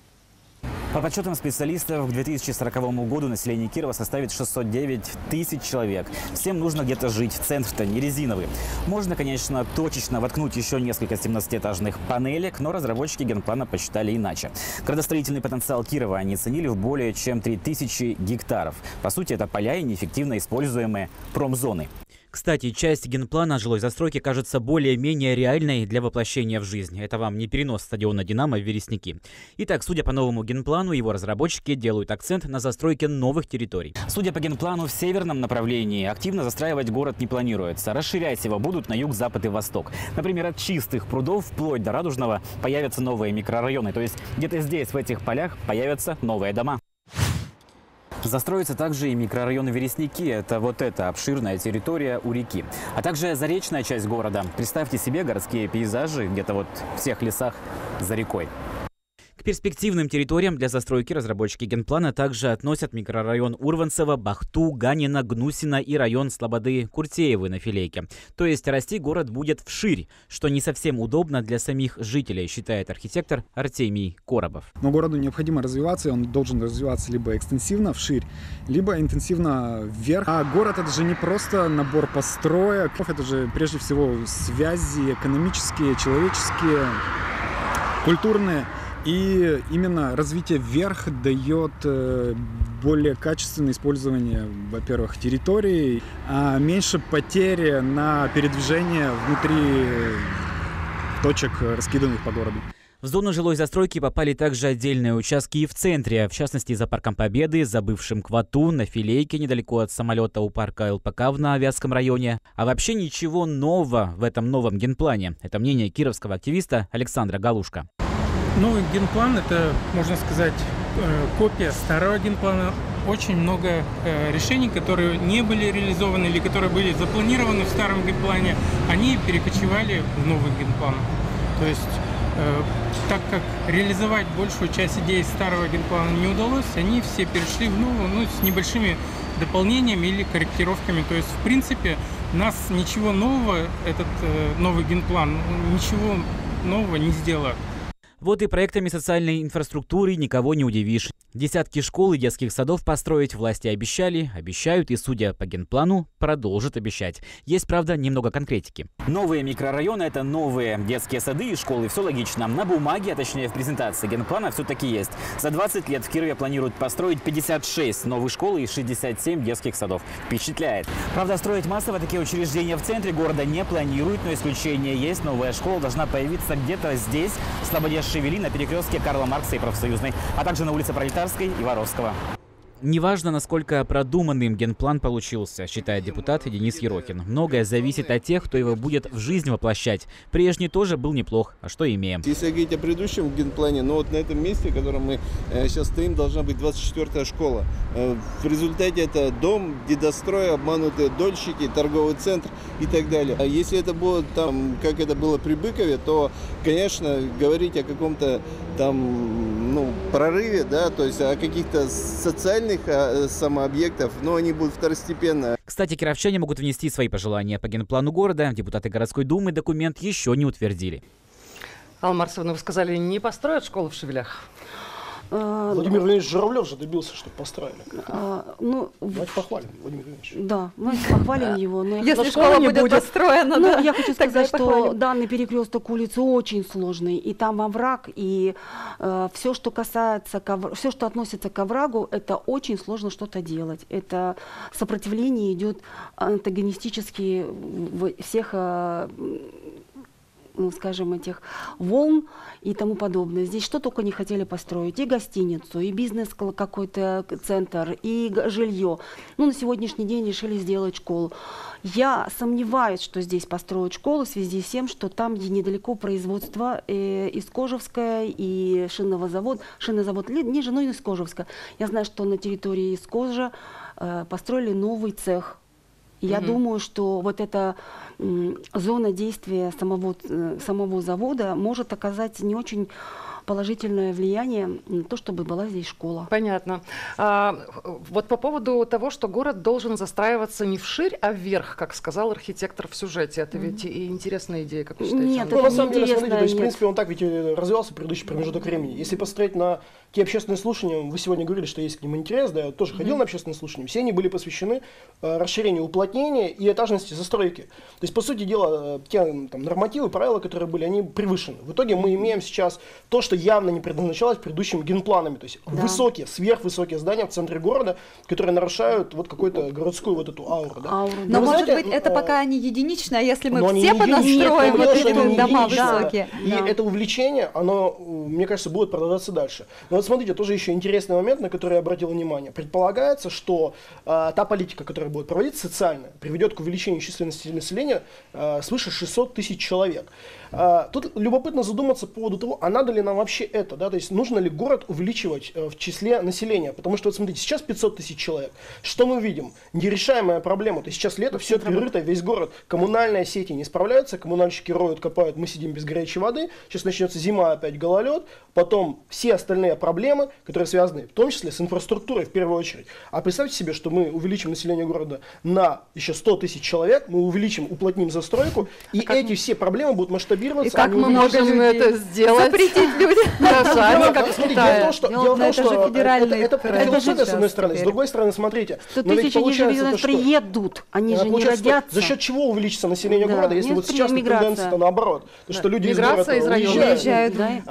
По подсчетам специалистов, к две тысячи сороковому году население Кирова составит шестьсот девять тысяч человек. Всем нужно где-то жить, центр-то не резиновый. Можно, конечно, точечно воткнуть еще несколько семнадцатиэтажных панелек, но разработчики генплана посчитали иначе. Градостроительный потенциал Кирова они ценили в более чем три тысячи гектаров. По сути, это поля и неэффективно используемые промзоны. Кстати, часть генплана жилой застройки кажется более-менее реальной для воплощения в жизнь. Это вам не перенос стадиона «Динамо» в Вересники. Итак, судя по новому генплану, его разработчики делают акцент на застройке новых территорий. Судя по генплану, в северном направлении активно застраивать город не планируется. Расширять его будут на юг, запад и восток. Например, от чистых прудов вплоть до Радужного появятся новые микрорайоны. То есть где-то здесь, в этих полях, появятся новые дома. Застроятся также и микрорайоны Вересники. Это вот эта обширная территория у реки. А также заречная часть города. Представьте себе городские пейзажи где-то вот в всех лесах за рекой. К перспективным территориям для застройки разработчики генплана также относят микрорайон Урванцево, Бахту, Ганина, Гнусина и район Слободы-Куртеевы на Филейке. То есть расти город будет вширь, что не совсем удобно для самих жителей, считает архитектор Артемий Коробов. Но городу необходимо развиваться, и он должен развиваться либо экстенсивно вширь, либо интенсивно вверх. А город — это же не просто набор построек, это же прежде всего связи экономические, человеческие, культурные. И именно развитие вверх дает более качественное использование, во-первых, территории, а меньше потери на передвижение внутри точек, раскиданных по городу. В зону жилой застройки попали также отдельные участки и в центре, в частности, за парком Победы, за бывшим Квату, на Филейке, недалеко от самолета у парка ЛПК в Новоавиатском районе. А вообще ничего нового в этом новом генплане. Это мнение кировского активиста Александра Галушка. Новый генплан – это, можно сказать, копия старого генплана. Очень много решений, которые не были реализованы или которые были запланированы в старом генплане, они перекочевали в новый генплан. То есть, так как реализовать большую часть идей старого генплана не удалось, они все перешли в новую, ну, с небольшими дополнениями или корректировками. То есть, в принципе, нас ничего нового, этот новый генплан, ничего нового не сделал. Вот и проектами социальной инфраструктуры никого не удивишь. Десятки школ и детских садов построить власти обещали, обещают и, судя по генплану, продолжат обещать. Есть, правда, немного конкретики. Новые микрорайоны – это новые детские сады и школы. Все логично. На бумаге, а точнее в презентации генплана, все-таки есть. За двадцать лет в Кирове планируют построить пятьдесят шесть новых школ и шестьдесят семь детских садов. Впечатляет. Правда, строить массово такие учреждения в центре города не планируют, но исключение есть. Новая школа должна появиться где-то здесь, в Слободе Шевели, на перекрестке Карла Маркса и Профсоюзной, а также на улице Пролетарской и Воровского. Неважно, насколько продуманным генплан получился, считает депутат Денис Ерохин. Многое зависит от тех, кто его будет в жизнь воплощать. Прежний тоже был неплох, а что имеем? Если говорить о предыдущем генплане, ну вот на этом месте, в котором мы э, сейчас стоим, должна быть двадцать четвёртая школа. Э, в результате это дом, дедострой, обманутые дольщики, торговый центр и так далее. А если это будет там, как это было при Быкове, то, конечно, говорить о каком-то там, ну, прорыве, да, то есть о каких-то социальных самообъектов, но они будут второстепенно. Кстати, кировчане могут внести свои пожелания по генплану города. Депутаты городской думы документ еще не утвердили. Алла Марсовна, вы сказали, не построят школу в Шевелях? Владимир Владимирович Журавлев же добился, чтобы построили. А, ну, давайте похвалим Владимир Владимирович. Да, мы похвалим его. Но если школа не будет построена, ну, да, я хочу сказать, что похвалим. Данный перекресток улицы очень сложный, и там овраг, и э, все, что касается, все, что относится к оврагу, это очень сложно что-то делать. Это сопротивление идет антагонистически всех, э, ну, скажем, этих волн и тому подобное. Здесь что только не хотели построить. И гостиницу, и бизнес какой-то центр, и жилье. Ну, на сегодняшний день решили сделать школу. Я сомневаюсь, что здесь построят школу в связи с тем, что там, где недалеко производство э, Искожевская и шинного завод, шинозавод ниже, но и Искожевская. Я знаю, что на территории Искожа э, построили новый цех. Я mm-hmm. думаю, что вот эта м, зона действия самого, э, самого завода может оказать не очень положительное влияние на то, чтобы была здесь школа. Понятно. А, вот по поводу того, что город должен застраиваться не вширь, а вверх, как сказал архитектор в сюжете. Это mm-hmm. ведь и интересная идея, как вы считаете? Нет, ну, это на самом деле, смотрите, то есть, нет. в принципе, он так ведь развивался предыдущий промежуток времени. Если посмотреть на те общественные слушания, вы сегодня говорили, что есть к ним интерес, да, я тоже mm-hmm. ходил на общественные слушания, все они были посвящены э, расширению уплотнения и этажности застройки. То есть, по сути дела, те там, нормативы, правила, которые были, они превышены. В итоге мы имеем сейчас то, что явно не предназначалось предыдущими генпланами, то есть да. высокие, сверхвысокие здания в центре города, которые нарушают вот какую-то городскую вот эту ауру. Да. ауру. Но, но может знаете, быть, это пока не единичное, если мы все не понастроим вот эти дома высокие. И да. это увлечение, оно, мне кажется, будет продолжаться дальше. Но вот смотрите, тоже еще интересный момент, на который я обратил внимание. Предполагается, что э, та политика, которая будет проводиться социальная, приведет к увеличению численности населения э, свыше шестисот тысяч человек. Э, тут любопытно задуматься по поводу того, а надо ли нам вообще вообще это, да, то есть нужно ли город увеличивать э, в числе населения, потому что вот смотрите, сейчас пятьсот тысяч человек, что мы видим? Нерешаемая проблема, то есть сейчас лето, все перерыто, весь город, коммунальные сети не справляются, коммунальщики роют, копают, мы сидим без горячей воды, сейчас начнется зима, опять гололед, потом все остальные проблемы, которые связаны в том числе с инфраструктурой в первую очередь. А представьте себе, что мы увеличим население города на еще сто тысяч человек, мы увеличим, уплотним застройку, и а эти мы... все проблемы будут масштабироваться. И как мы можем это сделать? Запретить людям. Дело в том, что это философия, с одной стороны, с другой стороны, смотрите. сто тысяч они же приедут, они же не родятся. За счет чего увеличится население города, если вот сейчас тенденция наоборот, то что люди из города уезжают.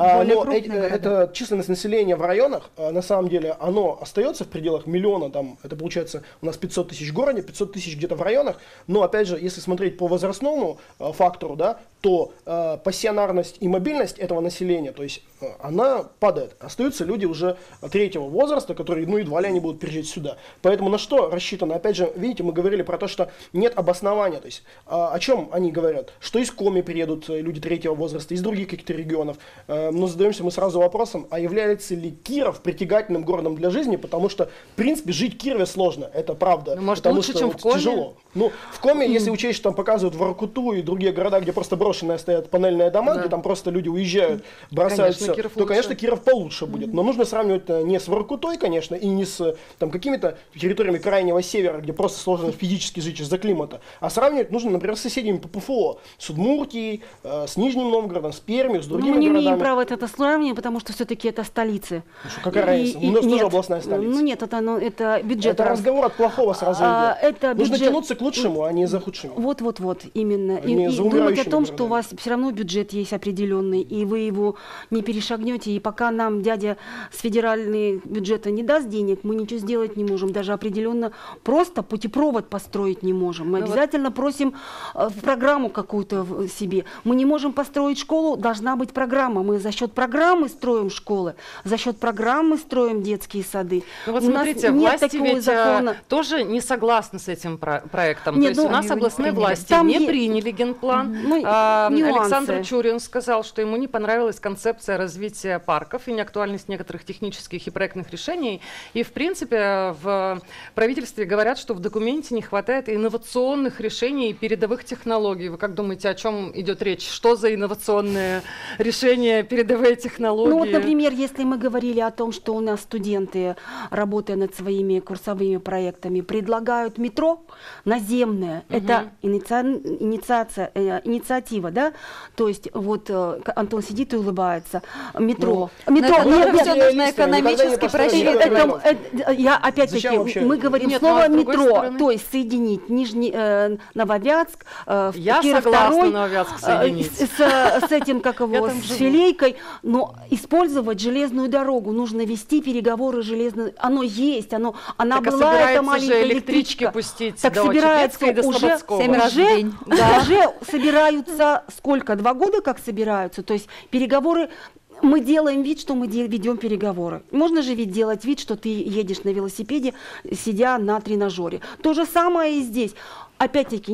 Это численность населения в районах, на самом деле, оно остается в пределах миллиона, там, это получается у нас пятьсот тысяч в городе, пятьсот тысяч где-то в районах, но опять же, если смотреть по возрастному э, фактору, да, то э, пассионарность и мобильность этого населения, то есть э, она падает. Остаются люди уже третьего возраста, которые, ну, едва ли они будут приезжать сюда. Поэтому на что рассчитано? Опять же, видите, мы говорили про то, что нет обоснования, то есть э, о чем они говорят? Что из Коми приедут люди третьего возраста, из других каких-то регионов. Э, но задаемся мы сразу вопросом, а является ли Киров притягательным городом для жизни, потому что, в принципе, жить в Кирове сложно, это правда. Ну, может, потому лучше, что чем вот в Коми? Тяжело. Ну, в Коми, mm. если учесть, что там показывают Воркуту и другие города, где просто брошенные стоят панельные дома, да. где там просто люди уезжают, бросают конечно, все, Киров то, лучше. конечно, Киров получше будет. Но нужно сравнивать не с Воркутой, конечно, и не с там, какими-то территориями крайнего севера, где просто сложно физически жить из-за климата, а сравнивать нужно, например, с соседями по ПФО, с Удмуртией, э, с Нижним Новгородом, с Пермью, с другими городами. Мы не городами. имеем права это сравнивать, потому что все-таки это столицы. Ну, что, какая разница? У нас тоже областная столица. Ну нет, это, ну, это бюджет. Это разговор от плохого сразу а, идет. это Нужно бюджет... тянуться к лучшему, а не за худшими. Вот-вот-вот, именно. И, Не и думать о том, городами. что у вас все равно бюджет есть определенный, и вы его не перешагнете, и пока нам дядя с федерального бюджета не даст денег, мы ничего сделать не можем, даже определенно просто путепровод построить не можем. Мы ну обязательно вот. просим э, в программу какую-то себе. Мы не можем построить школу, должна быть программа. Мы за счет программы строим школы, за счет программы строим детские сады. Ну вот у смотрите, нас нет власти такого ведь закона. тоже не согласны с этим про проектом. Нет, То есть ну, у нас областные власти там не есть... приняли генплан. Ну, а, нюансы. Александр Чурин сказал, что ему не понравилась концепция развития парков и неактуальность некоторых технических и проектных решений. И, в принципе, в правительстве говорят, что в документе не хватает инновационных решений и передовых технологий. Вы как думаете, о чем идет речь? Что за инновационные решения, передовые технологии? Ну вот, например, если мы говорили о том, что у нас студенты, работая над своими курсовыми проектами, предлагают метро наземное, угу. это иници... инициация, э, инициатива, да? То есть вот э, Антон сидит и улыбается. Метро. Ну, метро. Нет, нет, все нужно экономически просчитать. Я опять-таки, мы говорим Нет, слово ну, метро, стороны... то есть соединить Нижний э, Нововятск, э, Я Киров согласна второй, Нововятск соединить. Э, с, с этим, как его, с Филейкой, но использовать железную дорогу, нужно вести переговоры железной, оно есть, оно, она так, была, а эта маленькая электрички пустить так до собирается и до уже, уже, да, уже собираются, сколько, два года как собираются, то есть переговоры. Мы делаем вид, что мы ведем переговоры. Можно же ведь делать вид, что ты едешь на велосипеде, сидя на тренажере. То же самое и здесь. Опять-таки,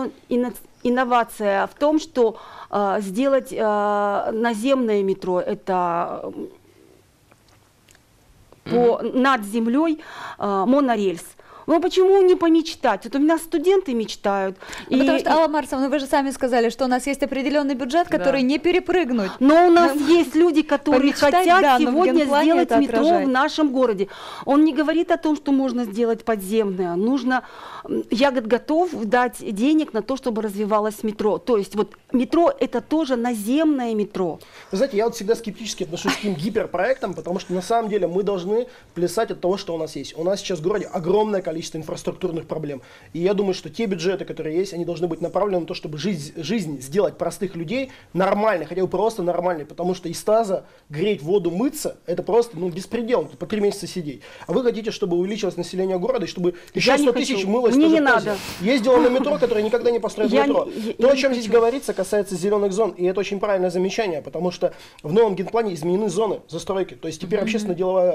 инновация в том, что э, сделать э, наземное метро, это э, по, над землей э, монорельс. Ну почему не помечтать? Вот у меня студенты мечтают. Ну, и, потому что, Алла Марсовна, вы же сами сказали, что у нас есть определенный бюджет, который да. не перепрыгнуть. Но у нас Но... есть люди, которые хотят да, сегодня сделать метро отражает. в нашем городе. Он не говорит о том, что можно сделать подземное. Нужно, я готов дать денег на то, чтобы развивалось метро. То есть вот метро это тоже наземное метро. Вы знаете, я вот всегда скептически отношусь к таким гиперпроектам, потому что на самом деле мы должны плясать от того, что у нас есть. У нас сейчас в городе огромное количество инфраструктурных проблем. И я думаю, что те бюджеты, которые есть, они должны быть направлены на то, чтобы жизнь, жизнь сделать простых людей нормальной, хотя бы просто нормальной, потому что из таза греть воду, мыться, это просто ну, беспредел, по три месяца сидеть. А вы хотите, чтобы увеличилось население города, и чтобы еще сто тысяч мылось Мне не в надо. Ездило на метро, которое никогда не построит я метро. Не, я, То, я о чем здесь хочу. говорится, касается зеленых зон, и это очень правильное замечание, потому что в новом генплане изменены зоны застройки, то есть теперь mm-hmm. общественно-деловая э,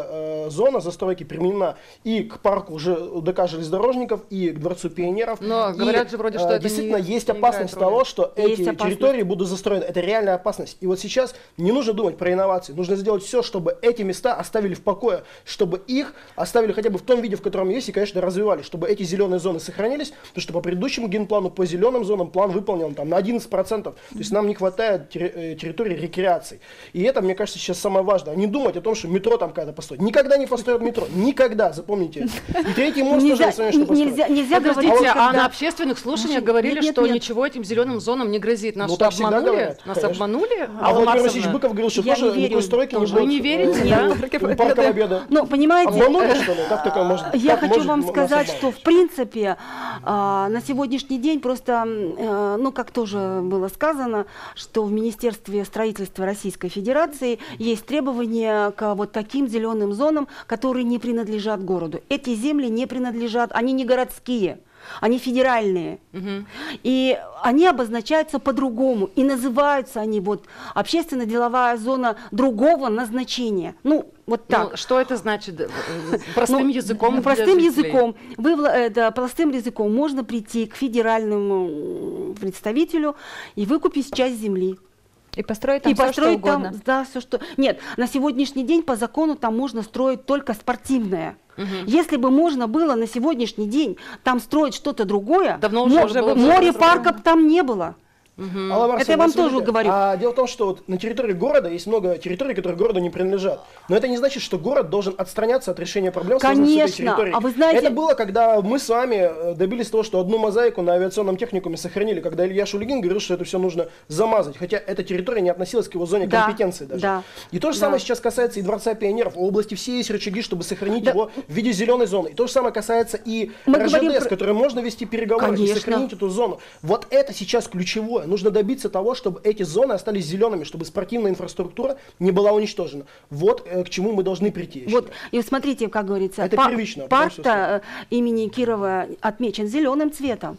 э, зона застройки применена и к парку уже ДК железнодорожников, и к Дворцу пионеров. Но и, говорят же вроде, что э, это действительно не, есть не опасность того, что есть эти опасность. территории будут застроены. Это реальная опасность. И вот сейчас не нужно думать про инновации. Нужно сделать все, чтобы эти места оставили в покое, чтобы их оставили хотя бы в том виде, в котором есть, и, конечно, развивали, чтобы эти зеленые зоны сохранились, потому что по предыдущему генплану по зеленым зонам план выполнен там, на одиннадцать процентов. То есть нам не хватает терри- территории рекреации. И это, мне кажется, сейчас самое важное. Не думать о том, что метро там когда-то построить. Никогда не построят метро. Никогда, запомните. И третий мост тоже не что построить. Нельзя, нельзя Подождите, говорить, а когда- на общественных слушаниях говорили, Нет, нет, что нет. ничего этим зеленым зонам не грозит. Нас Ну, что, так всегда обманули? говорят, Нас конечно. обманули? А Алла Владимир Марковна? Васильевич Быков говорил, что Я тоже не верю никакой стройки не тоже. будет. Вы не верите, э, да? у Парка Победы. Ну, понимаете, Обманули, что ли? Как такое может? Я как хочу может вам нас сказать, обмануть? что в принципе а, на сегодняшний день просто, э, ну как тоже было сказано, что в Министерстве строительства Российской Федерации есть требования к вот таким зеленым зонам, которые не принадлежат городу. Эти земли не принадлежат, они не городские. Они федеральные. Мгм. И они обозначаются по-другому. И называются они вот общественно-деловая зона другого назначения. Ну, вот так. Ну, что это значит? э, Простым Ну, языком? для Простым жителей? языком. Вы, вла- это, простым языком можно прийти к федеральному м, представителю и выкупить часть земли. И построить там и всё, построить что там, угодно. да, все что. Нет, на сегодняшний день по закону там можно строить только спортивное. Если бы можно было на сегодняшний день там строить что-то другое, Давно уже мо- уже было море бы парков там не было. Алла Марковна, Это я вам смотрите, тоже говорю. А дело в том, что вот на территории города есть много территорий, которые городу не принадлежат. Но это не значит, что город должен отстраняться от решения проблем, связанных с этой Конечно. территорией. А вы знаете- Это было, когда мы с вами э, добились того, что одну мозаику на авиационном техникуме сохранили, когда Илья Шульгин говорил, что это все нужно замазать, хотя эта территория не относилась к его зоне Да, компетенции даже. да. И то же Да. самое сейчас касается и Дворца пионеров. У области все есть рычаги, чтобы сохранить Да. его в виде зеленой зоны. И то же самое касается и Мы РЖД, говорим с про- которой можно вести переговоры и Конечно. сохранить эту зону. Вот это сейчас ключевое. Нужно добиться того, чтобы эти зоны остались зелеными, чтобы спортивная инфраструктура не была уничтожена. Вот э, к чему мы должны прийти. я Вот, считаю. и смотрите, как говорится, Это па- первично, потому что парк-то э, имени Кирова отмечен зеленым цветом,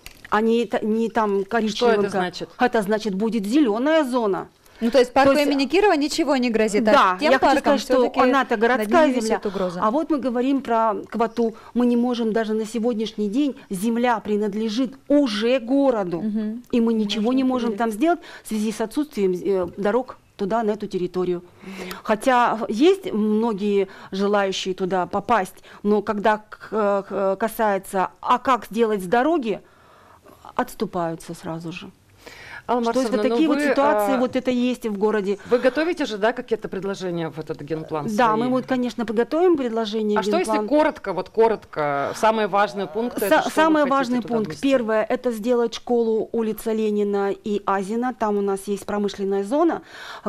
а не, та- не там коричневым. это значит? Это значит, будет зеленая зона. Ну, то есть парку То есть- имени Кирова ничего не грозит, Да, а тем я хочу паркам сказать, что всё-таки она-то над городская ними земля. висит угроза. А вот мы говорим про Квату. Мы не можем даже на сегодняшний день, земля принадлежит уже городу. И мы ничего не можем там сделать в связи с отсутствием э, дорог туда, на эту территорию. Хотя есть многие желающие туда попасть, но когда к- к- касается, а как сделать с дороги, отступаются сразу же. Алла Что есть вот Марковна, такие ну вот вы, ситуации, а, вот это есть в городе. Вы готовите же, да, какие-то предложения в этот генплан? Да, свои? мы вот, конечно, подготовим предложение. А что если генплан. коротко, вот коротко, самые важные пункты? это Са- что вы Самый хотите важный туда пункт. внести? Первое, это сделать школу улица Ленина и Азина. Там у нас есть промышленная зона,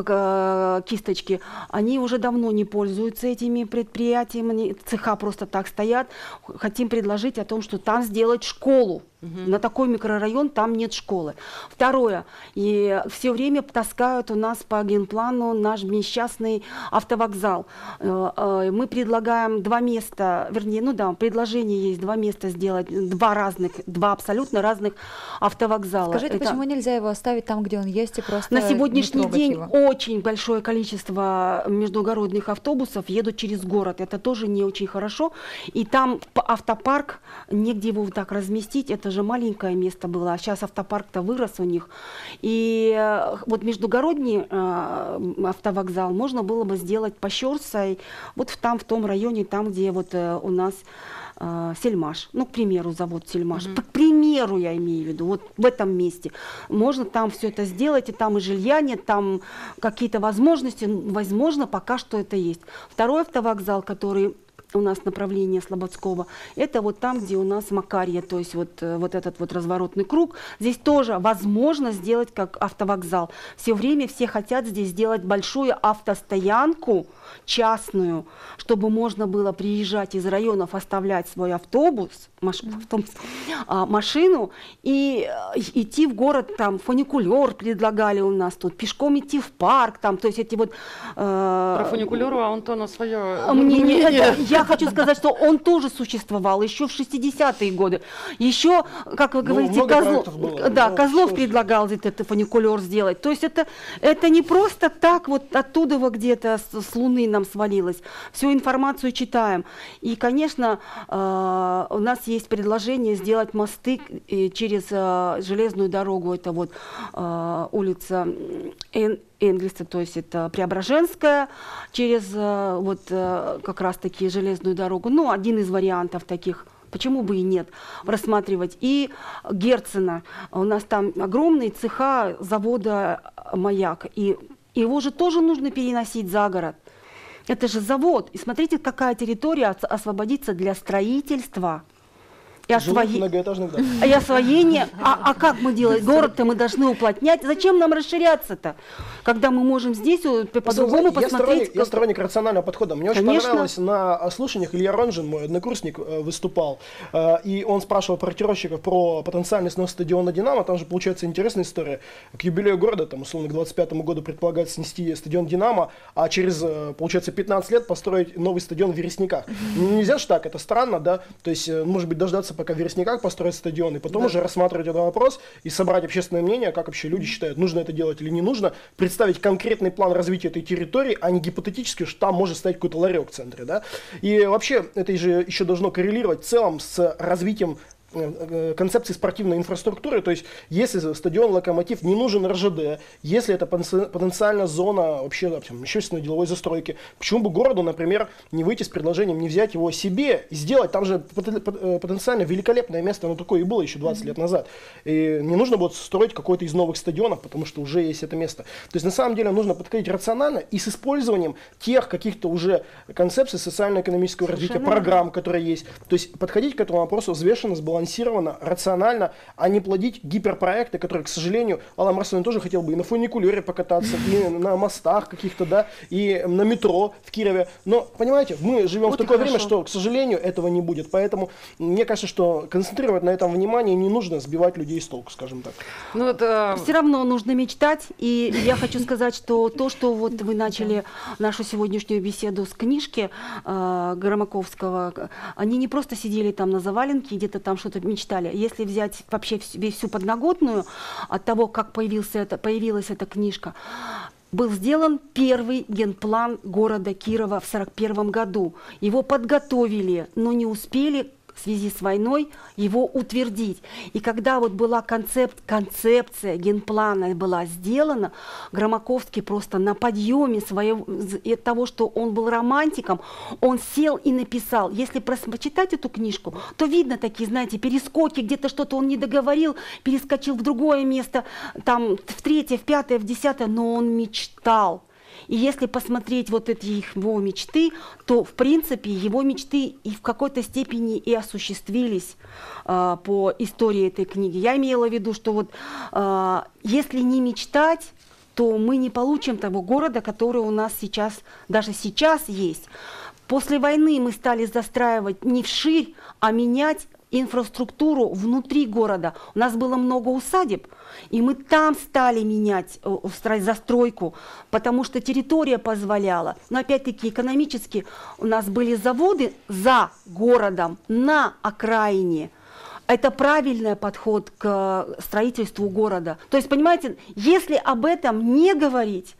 э, кисточки. Они уже давно не пользуются этими предприятиями, они- цеха просто так стоят. Хотим предложить о том, что там сделать школу. На такой микрорайон там нет школы. Второе, и все время таскают у нас по генплану наш несчастный автовокзал. Э, э, Мы предлагаем два места, вернее, ну да, предложение есть два места сделать, два разных, два абсолютно разных автовокзала. Скажите, Это- почему нельзя его оставить там, где он есть, и просто на не сегодняшний трогать день его? очень большое количество междугородных автобусов едут через город. Это тоже не очень хорошо. И там п- автопарк, негде его вот так разместить. Это же маленькое место было. А сейчас автопарк-то вырос у них. И э, вот междугородний э, автовокзал можно было бы сделать по Щорсой, вот в- там, в том районе, там, где вот э, у нас э, Сельмаш. Ну, к примеру, завод Сельмаш. К примеру, я имею в виду, вот в этом месте. Можно там все это сделать, и там и жилья нет, там какие-то возможности, ну, возможно, пока что это есть. Второй автовокзал, который у нас направление Слободского, это вот там, где у нас Макарья, то есть вот, э, вот этот вот разворотный круг. Здесь тоже возможно сделать как автовокзал. Все время все хотят здесь сделать большую автостоянку частную, чтобы можно было приезжать из районов, оставлять свой автобус, маш- автобус, а, машину и э, идти в город, там фуникулер предлагали у нас тут, пешком идти в парк, там, то есть эти вот... э, Про фуникулеру, а он-то на свое мне не- это- я, я хочу сказать, что он тоже существовал еще в шестидесятые годы. Еще, как вы говорите, много Козлов, проектов было. да, Ну, Козлов что ж. предлагал этот фуникулер сделать. То есть это, это не просто так вот оттуда вот где-то с, с Луны нам свалилось. Всю информацию читаем. И, конечно, э, у нас есть предложение сделать мосты э, через э, железную дорогу. Это вот э, улица Эн- Энгельса, то есть это Преображенская, через э, вот э, как раз-таки железную дорогу. Ну, один из вариантов таких. Почему бы и нет, рассматривать. И Герцена. У нас там огромные цеха завода «Маяк». И его же тоже нужно переносить за город. Это же завод. И смотрите, какая территория ос- освободится для строительства. И, Жилых освои- многоэтажных домов. и освоение. А, а как мы делаем? Город-то мы должны уплотнять. Зачем нам расширяться-то? Когда мы можем здесь вот по-другому я посмотреть. сторонник, я как- сторонник рационального подхода. Мне очень Конечно. понравилось на слушаниях, Илья Ронжин, мой однокурсник, э, выступал, э, и он спрашивал проектировщиков про потенциальный снос стадиона «Динамо». Там же получается интересная история. К юбилею города, там, условно, к двадцать пятому году предполагается снести стадион «Динамо», а через, э, получается, пятнадцать лет построить новый стадион в Вересниках. Ну, нельзя же так, это странно, да? То есть, э, может быть, дождаться, пока в Вересниках построить стадион, и потом Да. уже рассматривать этот вопрос и собрать общественное мнение, как вообще люди считают, нужно это делать или не нужно, представить конкретный план развития этой территории, а не гипотетически, что там может стоять какой-то ларек в центре, да. И вообще это же еще должно коррелировать в целом с развитием э, концепции спортивной инфраструктуры. То есть, если стадион «Локомотив» не нужен эр жэ дэ, если это потенци- потенциальная зона вообще там, общественной деловой застройки, почему бы городу, например, не выйти с предложением, не взять его себе и сделать? Там же потен- пот- потенциально великолепное место, оно такое и было еще двадцать лет назад. И не нужно будет строить какой-то из новых стадионов, потому что уже есть это место. То есть, на самом деле, нужно подходить рационально и с использованием тех каких-то уже концепций социально-экономического развития, Совершенно программ, которые есть. То есть, подходить к этому вопросу взвешенно, сбалансированно, рационально, а не плодить гиперпроекты, которые, к сожалению, Алан Марсовин тоже хотел бы и на фуникулере покататься, и на мостах каких-то, да, и на метро в Кирове. Но, понимаете, мы живем Вот в и такое время, хорошо. что, к сожалению, этого не будет. Поэтому мне кажется, что концентрировать на этом внимание не нужно, сбивать людей с толку, скажем так. Ну, вот, э, Все равно нужно мечтать. И я хочу сказать, что то, что вот вы начали нашу сегодняшнюю беседу с книжки э, Громаковского, они не просто сидели там на заваленке и где-то там что-то мечтали. Если взять вообще всю, весь- всю подноготную от того, как появился это, появилась эта книжка, был сделан первый генплан города Кирова в сорок первом году. Его подготовили, но не успели в связи с войной его утвердить. И когда вот была концепт, концепция генплана была сделана, Громаковский просто на подъеме своего, из того, что он был романтиком, он сел и написал. Если прос- почитать эту книжку, то видно такие, знаете, перескоки, где-то что-то он не договорил, перескочил в другое место, там в третье, в пятое, в десятое, но он мечтал. И если посмотреть вот эти его мечты, то, в принципе, его мечты и в какой-то степени и осуществились э, по истории этой книги. Я имела в виду, что вот э, если не мечтать, то мы не получим того города, который у нас сейчас, даже сейчас есть. После войны мы стали застраивать не вширь, а менять инфраструктуру внутри города. У нас было много усадеб, и мы там стали менять э, устра- застройку, потому что территория позволяла. Но опять-таки экономически у нас были заводы за городом, на окраине. Это правильный подход к строительству города. То есть, понимаете, если об этом не говорить,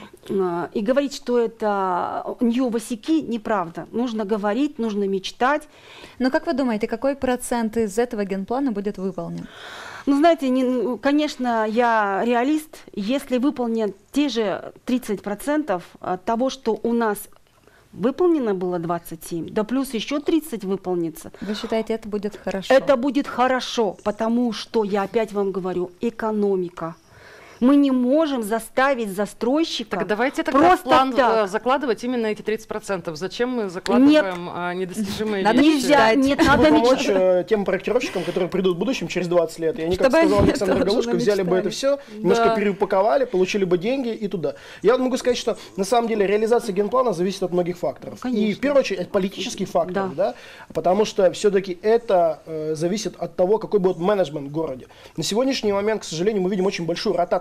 э, и говорить, что это нью-васики, неправда. Нужно говорить, нужно мечтать. Но как вы думаете, какой процент из этого генплана будет выполнен? Ну, знаете, не, ну, конечно, я реалист. Если выполнят те же тридцать процентов того, что у нас выполнено было двадцать семь, да плюс еще тридцать выполнится. Вы считаете, это будет хорошо? Это будет хорошо, потому что, я опять вам говорю, экономика. Мы не можем заставить застройщика Так давайте тогда просто в план так. э, закладывать именно эти тридцать процентов. Зачем мы закладываем а, недостижимые Надо вещи? Нельзя, нет, надо Чтобы помочь мечтать. э, тем проектировщикам, которые придут в будущем через двадцать лет. И они, как Чтобы сказал они Александр тоже Галушко, взяли бы это намечтали. все, немножко Да. переупаковали, получили бы деньги и туда. Я вот могу сказать, что на самом деле реализация генплана зависит от многих факторов. Конечно. И в первую очередь от политических факторов, Да. да. Потому что все-таки это э, зависит от того, какой будет менеджмент в городе. На сегодняшний момент, к сожалению, мы видим очень большую ротацию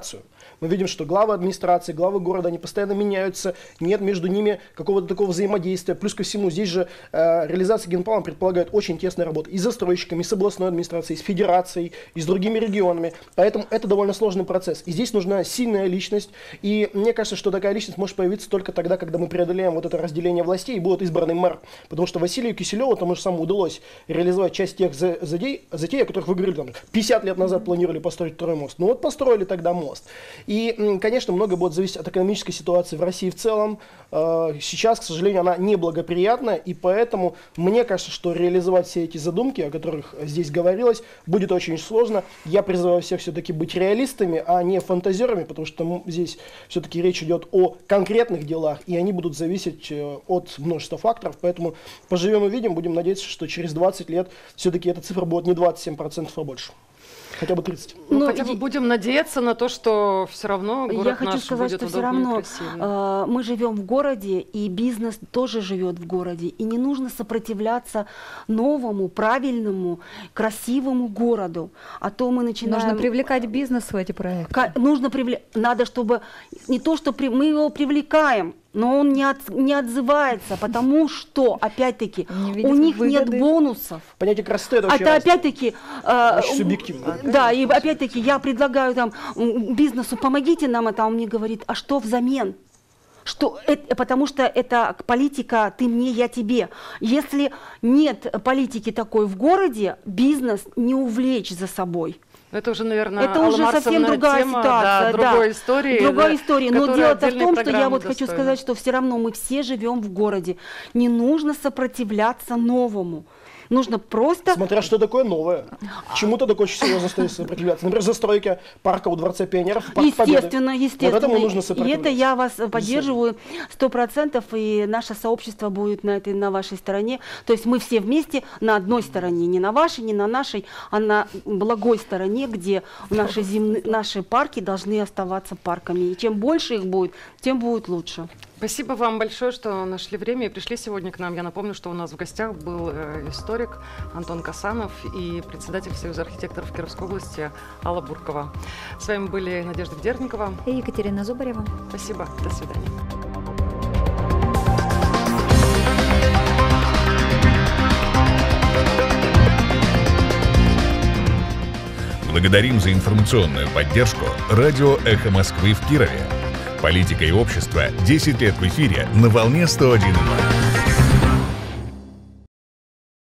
администрацию. Мы видим, что главы администрации, главы города, они постоянно меняются, нет между ними какого-то такого взаимодействия. Плюс ко всему, здесь же э, реализация генплана предполагает очень тесную работу и с застройщиками, и с областной администрацией, и с федерацией, и с другими регионами. Поэтому это довольно сложный процесс. И здесь нужна сильная личность. И мне кажется, что такая личность может появиться только тогда, когда мы преодолеем вот это разделение властей и будет избранный мэр. Потому что Василию Киселеву тому же самому удалось реализовать часть тех затей, затей, о которых вы говорили, там, пятьдесят лет назад планировали построить второй мост. Ну вот построили тогда мост. И, конечно, многое будет зависеть от экономической ситуации в России в целом. Сейчас, к сожалению, она неблагоприятна, и поэтому мне кажется, что реализовать все эти задумки, о которых здесь говорилось, будет очень сложно. Я призываю всех все-таки быть реалистами, а не фантазерами, потому что здесь все-таки речь идет о конкретных делах, и они будут зависеть от множества факторов. Поэтому поживем и видим, будем надеяться, что через двадцать лет все-таки эта цифра будет не двадцать семь процентов, а больше. Хотя бы тридцать. Ну, ну хотя бы будем надеяться на то, что все равно город Я хочу наш сказать, будет что все равно э, мы живем в городе, и бизнес тоже живет в городе. И не нужно сопротивляться новому, правильному, красивому городу. А то мы начинаем... Нужно привлекать бизнес в эти проекты. Нужно привлекать... Надо, чтобы... Не то, что при... мы его привлекаем, но он не, от, не отзывается, потому что, опять-таки, у них выгоды. Нет бонусов. Понятие красоты — это вообще Это опять-таки... Э, очень субъективно. Да, и опять-таки я предлагаю там бизнесу, помогите нам это, а он мне говорит, а что взамен? Что это, потому что это политика «ты мне, я тебе». Если нет политики такой в городе, бизнес не увлечь за собой. Это уже, наверное, это уже совсем другая тема, ситуация, да, другой да. истории. Другая да, история. Но дело-то в том, что я вот хочу достойна. сказать, что все равно мы все живем в городе. Не нужно сопротивляться новому. Нужно просто... Смотря что такое новое. Чему-то такое очень серьезно стоит сопротивляться. Например, застройка парка у Дворца пионеров. Естественно, естественно. Вот этому нужно сопротивляться. И это я вас поддерживаю сто процентов, и наше сообщество будет на, этой, на вашей стороне. То есть мы все вместе на одной стороне, не на вашей, не на нашей, а на благой стороне, где наши, земные, наши парки должны оставаться парками. И чем больше их будет, тем будет лучше. Спасибо вам большое, что нашли время и пришли сегодня к нам. Я напомню, что у нас в гостях был э, историк Антон Касанов и председатель Союза архитекторов Кировской области Алла Буркова. С вами были Надежда Ведерникова и Екатерина Зубарева. Спасибо. До свидания. Благодарим за информационную поддержку радио «Эхо Москвы» в Кирове. Политика и общество. десять лет в эфире на волне сто один и ноль.